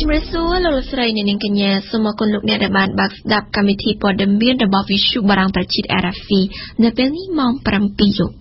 ជំរាបសួរលោកលោកស្រីអ្នកនាងកញ្ញាសូមអរគុណលោកអ្នកដែលបានបើកស្ដាប់កម្មវិធីព័ត៌មានរបស់វិទ្យុបារាំងប្រជាជាតិ RFI នៅពេលនេះម៉ោង 7 យប់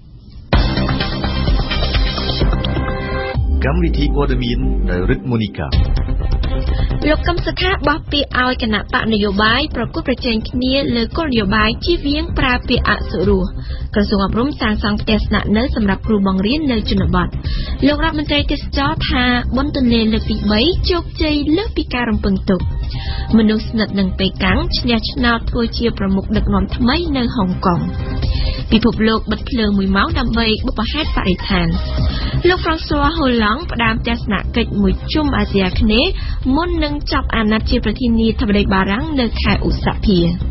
កម្មវិធីព័ត៌មានដោយរិទ្ធមូនីកាលោកកឹមសុខាបោះពាក្យឲ្យគណៈបកនយោបាយប្រគល់ប្រជែងគ្នាលើគោលនយោបាយជៀសវាងប្រើពាក្យអសុរោះក្រសួងអប់រំសាងសង់ផ្ទះស្នាក់នៅសម្រាប់គ្រូបង្រៀននៅជនបទលោករដ្ឋមន្ត្រីទេសចរថាបនទន្លេលើកទី3ជោគជ័យលើសពីការរំពឹងទុកមនុស្សស្និទ្ធនឹងប៉េកាំងឈ្នះឆ្នោតធ្វើជាប្រមុខដឹកនាំថ្មីនៅហុងកុងពិភពលោកបិទភ្លើង1ម៉ោងដើម្បីបុព្វហេតុបរិស្ថានលោកហ្វ្រង់ស៊ួរហូឡង់ផ្ដើមទស្សនកិច្ចមួយជុំអាស៊ីអាគ្នេយ៍មុននឹងចាប់អាណត្តិជាប្រធានាធិបតីបារាំងនៅខែឧសភា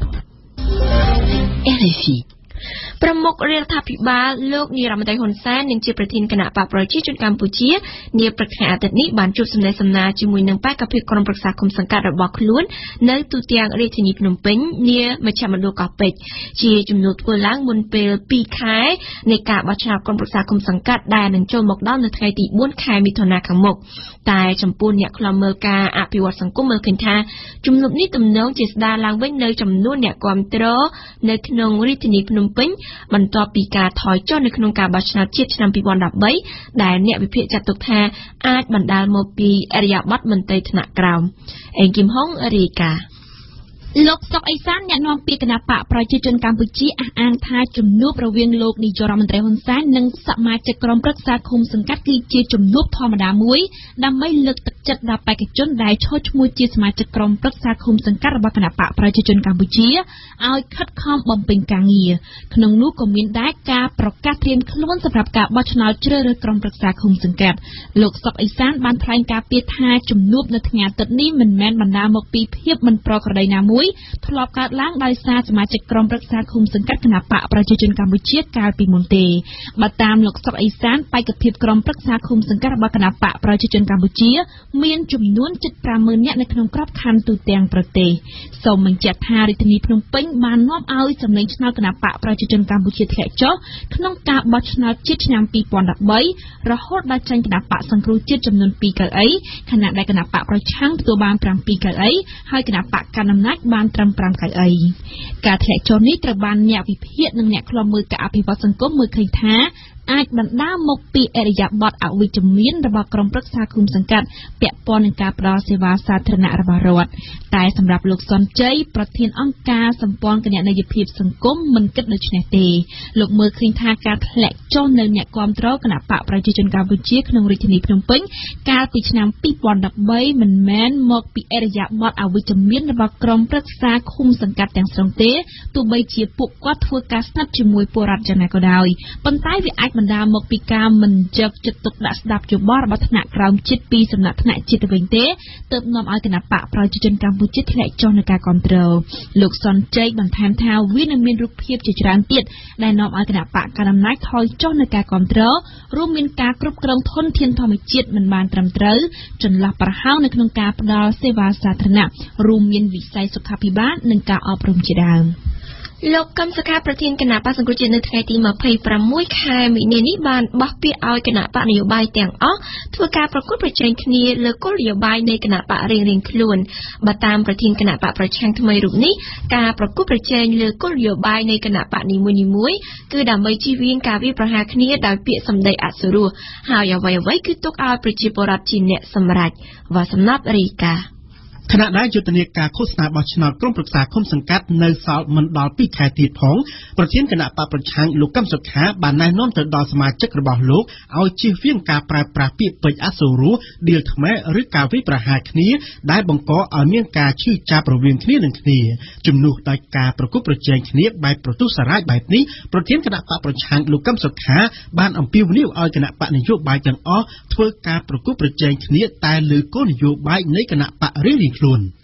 RFI ប្រមុខរដ្ឋាភិបាលលោកនាយរដ្ឋមន្ត្រីហ៊ុនសែននិងជាប្រធានគណៈបកប្រជាជនកម្ពុជានាព្រឹកថ្ងៃអាទិត្យនេះបានជួបសម្ដែងសម្ដារជាមួយនឹងបេក្ខភាពក្រុមប្រឹក្សាគុំសង្កាត់របស់ខ្លួននៅទូទាំងរាជធានីភ្នំពេញនាមជ្ឈមណ្ឌលកោះពេជ្រជាជំនួបធ្វើឡើងមុនពេល2ខែនៃការបោះឆ្នោតក្រុមប្រឹក្សាគុំសង្កាត់ដែលនឹងចូលមកដល់នៅថ្ងៃទី4ខែមិថុនាខាងមុខតែចំពោះអ្នកខ្លំមើលការអភិវឌ្ឍសង្គមមើលឃើញថាជំនួបនេះទំនងជាស្ដារឡើងវិញនៅចំនួនអ្នកគាំទ្រនៅក្នុងរាជធានីភ្នំពេញបន្ទាប់ពីការថយចុះនៅក្នុងការបោះឆ្នោតជាតិឆ្នាំ2013ដែលអ្នកវិភាគចាត់ទុកថាអាចបណ្ដាលមកពីអរិយាប័ត្រមន្ត្រីថ្នាក់ក្រោមអេងគឹមហុងរាយការណ៍លោកសុកអេសានអ្នកនាំពាក្យគណៈបកប្រជាជនកម្ពុជាអះអាងថាជំនួបរវាងលោកនាយករដ្ឋមន្ត្រីហ៊ុនសែននិងសមាជិកក្រុមប្រឹក្សាឃុំសង្កាត់គឺជាជំនួបធម្មតាមួយដើម្បីលើកទឹកចិត្តដល់បេក្ខជនដែលឈរឈ្មោះជាសមាជិកក្រុមប្រឹក្សាឃុំសង្កាត់របស់គណៈបកប្រជាជនកម្ពុជាឲ្យខិតខំបំពេញការងារក្នុងនោះក៏មានដែរការប្រកាសត្រៀមខ្លួនសម្រាប់ការបោះឆ្នោតជ្រើសរើសក្រុមប្រឹក្សាឃុំសង្កាត់លោកសុកអេសានបានថ្លែងការពីថាជំនួបនៅថ្ងៃអាទិត្យនេះមិនមែនបណ្ដាលមកពីភាពមិនប្រក្រតីណាមួយធ្លាប់កើតឡើងដោយសារសមាជិកក្រុមប្រឹក្សាឃុំសង្កាត់គណៈបកប្រជាជនកម្ពុជាកាលពីមុនទេបើតាមលោកសុកអេសានបេក្ខភាពក្រុមប្រឹក្សាឃុំសង្កាត់របស់គណៈបកប្រជាជនកម្ពុជាមានចំនួនជិត 50,000 នាក់នៅក្នុងក្របខ័ណ្ឌទូទាំងប្រទេសសូមបញ្ជាក់ថារាជធានីភ្នំពេញបាននាំឲ្យសម្លេងឆ្នោតគណៈបកប្រជាជនកម្ពុជាធ្លាក់ចុះក្នុងការបោះឆ្នោតជាតិឆ្នាំ2013រហូតដល់ចាញ់គណៈបកសង្គ្រោះជាតិចំនួន2កៅអីខណៈដែលគណៈបកប្រឆាំងទទួលបាន7កៅអីហើយគណៈបកកណ្ដាលអំណាចបានត្រឹម5កៅអីការធ្លាក់ចុះនេះត្រូវបានអ្នកវិភាគនិងអ្នកខ្លំមើលការអភិវឌ្ឍសង្គមមើលឃើញថាអាចបណ្ដាលមកពីអរិយាប័ត្រអវិជ្ជមានរបស់ក្រុមប្រឹក្សាឃុំសង្កាត់ពាក់ព័ន្ធនឹងការផ្ដល់សេវាសាធារណៈរបស់រដ្ឋតែសម្រាប់លោកសុនជ័យប្រធានអង្គការសម្ព័ន្ធគណនេយ្យភាពសង្គមមិនគិតដូច្នេះទេលោកមើលឃើញថាការធ្លាក់ចុះនៅអ្នកគាំទ្រគណៈបកប្រជាជនកម្ពុជាក្នុងរាជធានីភ្នំពេញកាលពីឆ្នាំ2013មិនមែនមកពីអរិយាប័ត្រអវិជ្ជមានរបស់ក្រុមប្រឹក្សាឃុំសង្កាត់ទាំងស្រុងទេទោះបីជាពួកគាត់ធ្វើការស្និទ្ធជាមួយពលរដ្ឋយ៉ាងណាក៏ដោយប៉ុន្តែវាអាចបណ្ដាលមកពីការមិនយកចិត្តទុកដាក់ស្ដាប់យោបល់របស់ថ្នាក់ក្រោមជាតិពីសំណាក់ថ្នាក់ជាតិទៅវិញទេទើបនាំឲ្យគណៈបកប្រជាជនកម្ពុជាធ្លាក់ចុះនៅការគ្រប់គ្រងលោកសុនជ័យបន្ថែមថាវានឹងមានរូបភាពជាច្រើនទៀតដែលនាំឲ្យគណៈបកកណ្ដាលអំណាចថយចុះនៅការគ្រប់គ្រងរួមមានការគ្រប់គ្រងធនធានធម្មជាតិមិនបានត្រឹមត្រូវចន្លោះប្រហោងនៅក្នុងការផ្ដល់សេវាសាធារណៈរួមមានវិស័យសុខាភិបាលនិងការអប់រំជាដើមលោកកឹមសុខាប្រធានគណៈបក្សសង្គ្រោះជាតិនៅថ្ងៃទី26ខែមីនានេះបានបោះពាក្យឲ្យគណៈបកនយោបាយទាំងអស់ធ្វើការប្រកួតប្រជែងគ្នាលើគោលនយោបាយនៃគណៈបករៀងៗខ្លួនបើតាមប្រធានគណៈបកប្រឆាំងថ្មីរូបនេះការប្រកួតប្រជែងលើគោលនយោបាយនៃគណៈបកនីមួយៗគឺដើម្បីជៀសវាងការវាយប្រហារគ្នាដោយពាក្យសម្ដីអសុរោះហើយអ្វីៗគឺទុកឲ្យប្រជាពលរដ្ឋជាអ្នកសម្រេចវ៉ាសំណាប់រីកាខណៈដែលយុទ្ធនាការឃោសនាបោះឆ្នោតក្រុមប្រឹក្សាឃុំសង្កាត់នៅសល់មិនដល់2ខែទៀតផងប្រធានគណៈបកប្រឆាំងលោកកឹមសុខាបានណែនាំទៅដល់សមាជិករបស់លោកឲ្យជៀសវាងការប្រើប្រាស់ពាក្យពេចន៍អសុរោះឌីលថ្មែឬការវាយប្រហារគ្នាដែលបង្កឲ្យមានការឈឺចាប់រវាងគ្នានឹងគ្នាជំនួសដោយការប្រកួតប្រជែងគ្នាបែបប្រទុសរាយបែបនេះប្រធានគណៈបកប្រឆាំងលោកកឹមសុខាបានអំពាវនាវឲ្យគណៈបកនយោបាយទាំងអស់ធ្វើការប្រកួតប្រជែងគ្នាតែលើគោលនយោបាយនៃគណៈបករៀងៗខ្លួន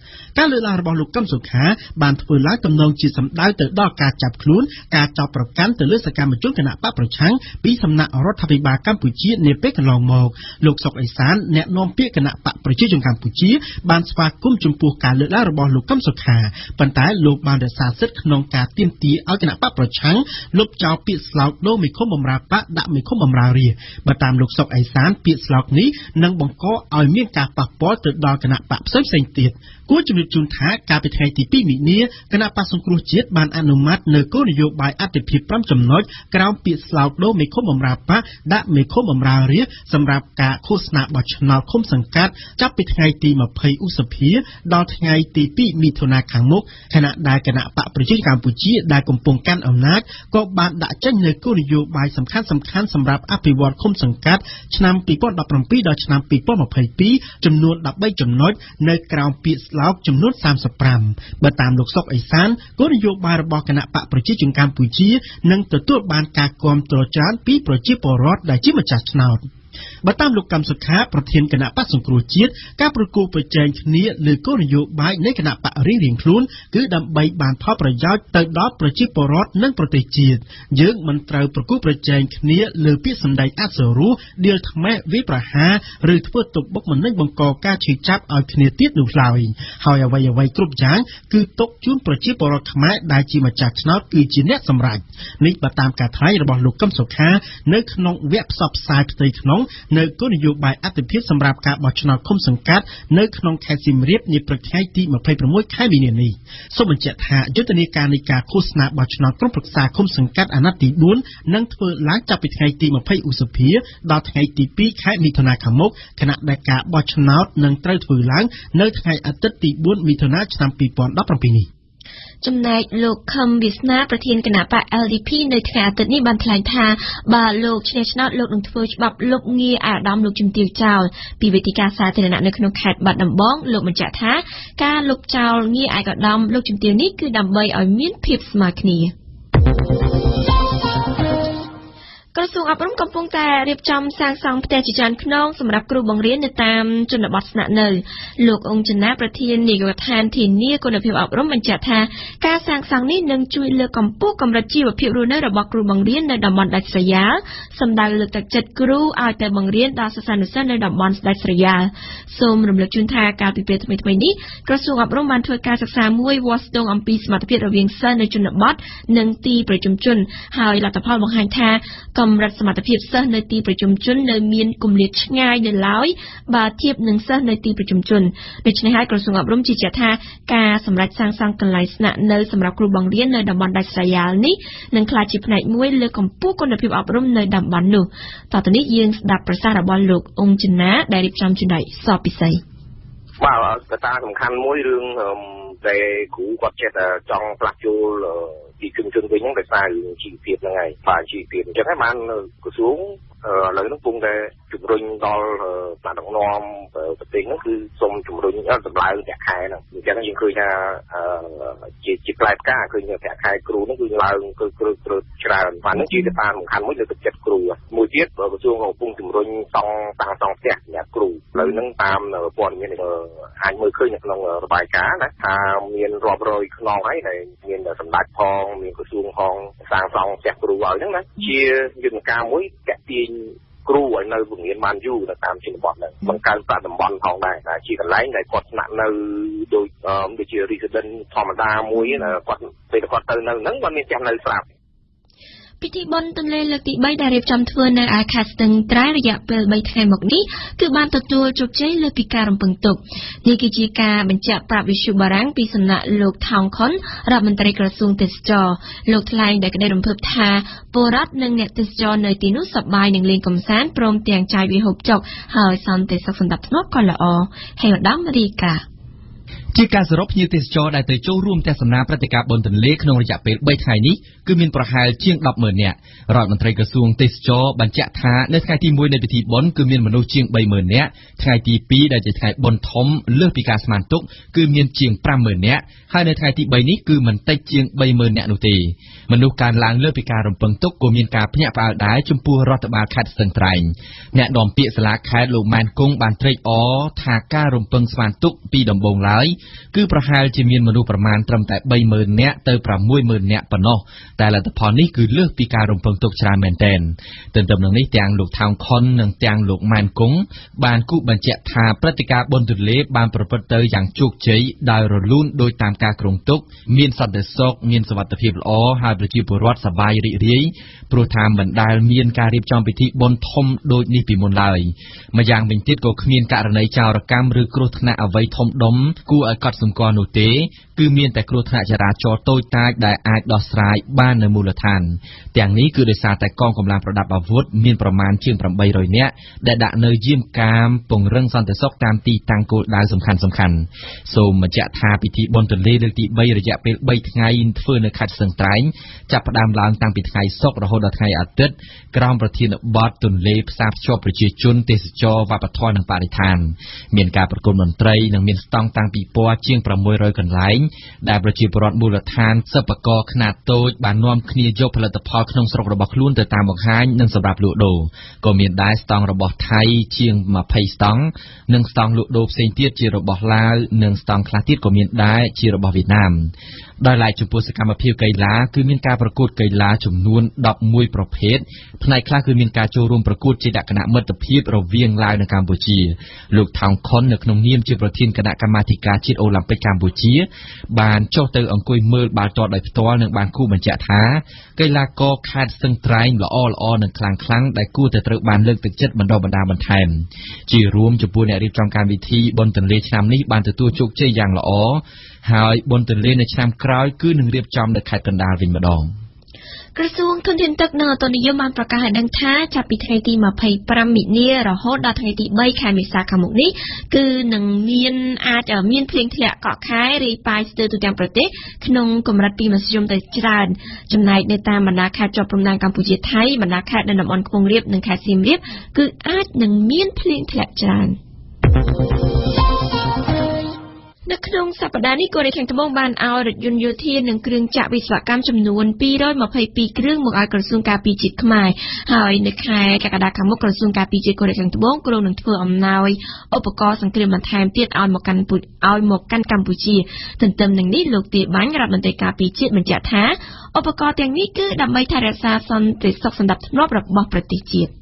ការលើកឡើងរបស់លោកកឹមសុខាបានធ្វើឡើងទំនងជាសម្ដៅទៅដល់ការចាប់ខ្លួនការចោទប្រកាន់ទៅលើសកម្មជនគណបកប្រឆាំងពីសំណាក់រដ្ឋាភិបាលកម្ពុជានាពេលកន្លងមកលោកសុកអេសានអ្នកនាំពាក្យគណបកប្រជាជនកម្ពុជាបានស្វាគមន៍ចំពោះការលើកឡើងរបស់លោកកឹមសុខាប៉ុន្តែលោកបានរក្សាសិទ្ធិក្នុងការទាមទារឲ្យគណបកប្រឆាំងលុបចោលពាក្យស្លោកដូរមេឃុំបម្រើបកដាក់មេឃុំបម្រើរាជបើតាមលោកសុកអេសានពាក្យស្លោកនេះនឹងបង្កឲ្យមានការប៉ះពាល់ទៅដល់គណបកផ្សេងៗទៀតគួរជំរាបជូនថាកាលពីថ្ងៃទី2មិនិនាគណៈបក្សសង្គ្រោះជាតិបានអនុម័តនៅគោលនយោបាយអតិភិប5ចំណុចក្រោមពាក្យស្លោកដូរមេឃុំបម្រើបកដាក់មេឃុំបម្រើរាជសម្រាប់ការឃោសនាបោះឆ្នោតឃុំសង្កាត់ចាប់ពីថ្ងៃទី20ឧសភាដល់ថ្ងៃទី2មិថុនាខាងមុខខណៈដែលគណៈបកប្រជាជនកម្ពុជាដែលកំពុងកាន់អំណាចក៏បានដាក់ចេញនូវគោលនយោបាយសំខាន់ៗសម្រាប់អភិវឌ្ឍឃុំសង្កាត់ឆ្នាំ2017ដល់ឆ្នាំ2022ចំនួន13ចំណុចនៅក្រោមពាក្យស្លោកចំនួន35បើតាមលោកសុកអេសានគោលនយោបាយរបស់គណៈបកប្រជាជនកម្ពុជានឹងទទួលបានការគាំទ្រច្រើនពីប្រជាពលរដ្ឋដែលជាម្ចាស់ឆ្នោតបើតាមលោកកឹមសុខាប្រធានគណៈបក្សសង្គ្រោះជាតិការប្រគល់ប្រជែងគ្នាលើគោលនយោបាយនៃគណៈបករៀងៗខ្លួនគឺដើម្បីបានផលប្រយោជន៍ទៅដល់ប្រជាពលរដ្ឋនិងប្រទេសជាតិយើងមិនត្រូវប្រគល់ប្រជែងគ្នាលើពាក្យសម្ដីអសុរោះដៀលថ្មេវិប្រហាឬធ្វើទុកបុកម្នេញបង្កការឈឺចាប់ឲ្យគ្នាទៀតនោះឡើយហើយអ្វីៗគ្រប់យ៉ាងគឺទុកជូនប្រជាពលរដ្ឋខ្មែរដែលជាម្ចាស់ឆ្នោតគឺជាអ្នកសម្រេចនេះបើតាមការថ្លែងរបស់លោកកឹមសុខានៅក្នុងវគ្គផ្សព្វផ្សាយផ្ទៃក្នុងនៅគោលនយោបាយអតិភិបសម្រាប់ការបោះឆ្នោតឃុំសង្កាត់នៅក្នុងខេត្តសៀមរាបនាព្រឹកថ្ងៃទី26ខែមីនានេះសូមបញ្ជាក់ថាយុទ្ធនាការនៃការឃោសនាបោះឆ្នោតក្រុមប្រឹក្សាឃុំសង្កាត់អាណត្តិទី4នឹងធ្វើឡើងចាប់ពីថ្ងៃទី20ឧសភាដល់ថ្ងៃទី2ខែមិថុនាខាងមុខខណៈដែលការបោះឆ្នោតនឹងត្រូវធ្វើឡើងនៅថ្ងៃអាទិត្យទី4មិថុនាឆ្នាំ2017នេះចំណែកលោកខឹមវាសនាប្រធានគណៈបក LDP នៅថ្ងៃអាទិត្យនេះបានថ្លែងថាបើលោកឈ្នះឆ្នោតលោកនឹងធ្វើច្បាប់លុបងារអាដាមលោកជំទាវចោលពីវេទិកាសាធារណៈនៅក្នុងខេត្តបាត់ដំបងលោកបញ្ជាក់ថាការលុបចោលងារអាដាមលោកជំទាវនេះគឺដើម្បីឲ្យមានភាពស្មើគ្នាក្រសួងអប់រំកំពុងតែរៀបចំសាងសង់ផ្ទះជាច្រើនខ្នងសម្រាប់គ្រូបង្រៀននៅតាមជនបទស្នាក់នៅលោកអង្គចនាប្រធាននាយកដ្ឋានធានាគុណភាពអប់រំបញ្ជាក់ថាការសាងសង់នេះនឹងជួយលើកកម្ពស់កម្រិតជីវភាពរស់នៅរបស់គ្រូបង្រៀននៅតំបន់ដាច់ស្រយាលសម្ដៅលើកទឹកចិត្តគ្រូឲ្យតែបង្រៀនដល់សិស្សានុសិស្សនៅតំបន់ដាច់ស្រយាលសូមរំលឹកជូនថាកាលពីពេលថ្មីៗនេះក្រសួងអប់រំបានធ្វើការសិក្សាមួយវាស់ស្ទង់អំពីសមត្ថភាពរវាងសិស្សនៅជនបទនិងទីប្រជុំជនហើយលទ្ធផលបង្ហាញថាកម្រិតសមត្ថភាពសិស្សនៅទីប្រជុំជននៅមានគម្លាតឆ្ងាយនៅឡើយបើធៀបនឹងសិស្សនៅទីប្រជុំជនដូច្នេះហើយក្រសួងអប់រំជឿជាក់ថាការសម្រេចសាងសង់កន្លែងស្នាក់នៅសម្រាប់គ្រូបង្រៀននៅតំបន់ដាច់ស្រយាលនេះនឹងក្លាយជាផ្នែកមួយលើកកម្ពស់គុណភាពអប់រំនៅតំបន់នោះតទៅនេះយើងស្ដាប់ប្រសាសន៍របស់លោកអង្គចនាដែលរៀបចំជូនដោយសពិសីបាទកត្តាសំខាន់មួយរឿងតែគ្រូគាត់ចេះតែចង់ផ្លាស់ចូលពីជនវិញហ្នឹងដោយសារជីវភាពហ្នឹងហើយបាទជីវភាពអញ្ចឹងហើយបានក្រសួងឥឡូវហ្នឹងកំពុងតែជំរុញដល់ថ្នាក់ដឹកនាំប្រទេសហ្នឹងគឺសូមជំរុញតម្លៃប្រាក់ខែហ្នឹងអញ្ចឹងយើងឃើញថាជាផ្លែផ្កាឃើញប្រាក់ខែគ្រូហ្នឹងគឺឡើងគឺច្រើនបាទហ្នឹងជាកត្តាសំខាន់មួយលើទឹកចិត្តគ្រូមួយទៀតក្រសួងក៏កំពុងជំរុញតាំងផ្ទះសម្រាប់គ្រូឥឡូវហ្នឹងតាមព័ត៌មានអាចមើលឃើញនៅក្នុងរបាយការណ៍ណាថាមានរាប់រយខ្នងហើយដែលមានសម្ដេចផងមានក្រសួងផងសាងសង់ផ្ទះគ្រូឲ្យហ្នឹងណាជាយន្តការមួយតាក់ទាញគ្រូឲ្យនៅបង្រៀនបានយូរនៅតាមជនបទហ្នឹងបង្កើនប្រាក់តំបន់ផងដែរតែជាកន្លែងដែលគាត់ស្នាក់នៅដូចជា resident ធម្មតាមួយគាត់ពេលគាត់ទៅនៅហ្នឹងគាត់មានផ្ទះនៅស្រាប់ពិធីបុណ្យទន្លេលើកទី3ដែលរៀបចំធ្វើនៅឯខេត្តស្ទឹងត្រែងរយៈពេល3ថ្ងៃមកនេះគឺបានទទួលជោគជ័យលើពីការរំពឹងទុកនេះគឺជាការបញ្ជាក់ប្រាប់វិទ្យុបារាំងពីសំណាក់លោកថោងខុនរដ្ឋមន្ត្រីក្រសួងទេសចរលោកថ្លែងដោយក្តីរំភើបថាពលរដ្ឋនិងអ្នកទេសចរនៅទីនោះសប្បាយនឹងលេងកម្សាន្តព្រមទាំងចាយវាហូបចុកហើយសន្តិសុខសណ្ដាប់ធ្នាប់ក៏ល្អហើយឧត្តមរាជការជាការសរុបភ្ញៀវទេសចរដែលទៅចូលរួមទស្សនាព្រឹត្តិការណ៍បុណ្យទន្លេក្នុងរយៈពេល3ថ្ងៃនេះគឺមានប្រហែលជាង 10,000 នាក់រដ្ឋមន្ត្រីក្រសួងទេសចរបញ្ជាក់ថានៅថ្ងៃទី1នៃពិធីបុណ្យគឺមានមនុស្សជាង 30,000 នាក់ថ្ងៃទី2ដែលជាថ្ងៃបុណ្យធំលើសពីការស្មានទុកគឺមានជាង 50,000 នាក់ហើយនៅថ្ងៃទី3នេះគឺមិនតិចជាង 30,000 នាក់នោះទេមនុស្សកើនឡើងលើសពីការរំពឹងទុកក៏មានការភ្ញាក់ផ្អើលដែរចំពោះរដ្ឋបាលខេត្តស្ទឹងត្រែងអ្នកនាំពាក្យសាលាខេត្តលោកម៉ែនគង់បានត្រេកអរថាការរំពឹងស្មានទុកពីដំបូងឡើយគឺប្រហែលជាមានមនុស្សប្រមាណត្រឹមតែ 30,000 នាក់ទៅ 60,000 នាក់ប៉ុណ្ណោះតែលទ្ធផលនេះគឺលើសពីការរំពឹងទុកច្រើនមែនទែនទន្ទឹមនឹងនេះទាំងលោកថោងខុននិងទាំងលោកម៉ែនគង់បានគូបញ្ជាក់ថាព្រឹត្តិការណ៍បុណ្យទន្លេបានប្រព្រឹត្តទៅយ៉ាងជោគជ័យដោយរលូនដោយតាមការគ្រោងទុកមានសន្តិសុខមានសុវត្ថិភាពល្អហើយប្រជាពលរដ្ឋសប្បាយរីករាយព្រោះថាមិនដែលមានការរៀបចំពិធីបុណ្យធំដូចនេះពីមុនឡើយម្យ៉ាងវិញទៀតក៏គ្មានករណីចោរកម្មឬគ្រោះថ្នាក់អ្វីធំដុំគួរឲ្យកត់សម្គាល់នោះទេគឺមានតែគ្រោះថ្នាក់ចរាចរណ៍តូចតាចដែលអាចដោះស្រាយបាននៅមូលដ្ឋានទាំងនេះគឺដោយសារតែកងកម្លាំងប្រដាប់អាវុធមានប្រមាណជាង 800 នាក់ដែលដាក់នៅយាមកាមពង្រឹងសន្តិសុខតាមទីតាំងគោលដៅសំខាន់ៗសូមបញ្ជាក់ថាពិធីបុណ្យទន្លេលើកទី3រយៈពេល3ថ្ងៃធ្វើនៅខេត្តស្ទឹងត្រែងចាប់ផ្ដើមឡើងតាំងពីថ្ងៃសុក្ររហូតដល់ថ្ងៃអាទិត្យក្រោមប្រធានបទទន្លេផ្សារភ្ជាប់ប្រជាជនទេសចរវប្បធម៌និងបរិស្ថានមានការប្រគំតន្ត្រីនិងមានស្តង់តាំងពីពណ៌ជាង600កន្លែងដែលប្រជាពលរដ្ឋមូលដ្ឋានសិប្បករខ្នាតតូចបាននាំគ្នាយកផលិតផលក្នុងស្រុករបស់ខ្លួនទៅតាមបង្ហាញនិងសម្រាប់លក់ដូរក៏មានដែរស្តង់របស់ថៃជាង20ស្តង់និងស្តង់លក់ដូរផ្សេងទៀតជារបស់ឡាវនិងស្តង់ខ្លះទៀតក៏មានដែរជារបស់វៀតណាមដោយឡែកចំពោះសកម្មភាពកីឡាគឺមានការប្រកួតកីឡាចំនួន11ប្រភេទផ្នែកខ្លះគឺមានការចូលរួមប្រកួតជាលក្ខណៈមិត្តភាពរវាងឡាវនិងកម្ពុជាលោកថោងខុននៅក្នុងនាមជាប្រធានគណៈកម្មាធិការជាតិអូឡ িম্প ិកកម្ពុជាបានចុះទៅអង្គុយមើលបាល់ទាត់ដោយផ្ទាល់និងបានគូបញ្ជាក់ថាកីឡាករខេត្តស្ទឹងត្រែងល្អនិងខ្លាំងដែលគួរតែត្រូវបានលើកទឹកចិត្តបណ្ដុះបណ្ដាលបន្ថែមជារួមចំពោះអ្នករៀបចំកម្មវិធីបុណ្យទន្លេឆ្នាំនេះបានទទួលជោគជ័យយ៉ាងល្អហើយបុណ្យទន្លេនៅឆ្នាំក្រោយគឺនឹងរៀបចំនៅខេត្តកណ្ដាលវិញម្ដងក្រសួងធនធានទឹកនិងអូតូនិយមបានប្រកាសឲ្យដឹងថាចាប់ពីថ្ងៃទី25មីនារហូតដល់ថ្ងៃទី3ខែមេសាខាងមុខនេះគឺនឹងអាចមានភ្លៀងធ្លាក់កក់ខែរាយប៉ាយស្ទើរទូទាំងប្រទេសក្នុងកម្រិតពីមធ្យមទៅច្រើនចំណែកនៅតាមបណ្ដាខេត្តជាប់ព្រំដែនកម្ពុជាថៃបណ្ដាខេត្តនៅតំបន់ខ្ពង់រាបនិងខេត្តសៀមរាបគឺអាចនឹងមានភ្លៀងធ្លាក់ច្រើននៅក្នុងសប្តាហ៍នេះកូរ៉េខាងត្បូងបានឲ្យរថយន្តយោធានិងគ្រឿងចក្រវិស្វកម្មចំនួន222គ្រឿងមកឲ្យក្រសួងការពារជាតិខ្មែរហើយនៅខែកក្កដាខាងមុខក្រសួងការពារជាតិកូរ៉េខាងត្បូងគ្រោងនឹងធ្វើអំណោយឧបករណ៍សង្គ្រាមបន្ថែមទៀតឲ្យមកកាន់កម្ពុជាទន្ទឹមនឹងនេះលោកទាបាញ់រដ្ឋមន្ត្រីការពារជាតិបញ្ជាក់ថាឧបករណ៍ទាំងនេះគឺដើម្បីថែរក្សាសន្តិសុខសណ្ដាប់ធ្នាប់របស់ប្រទេសជាតិ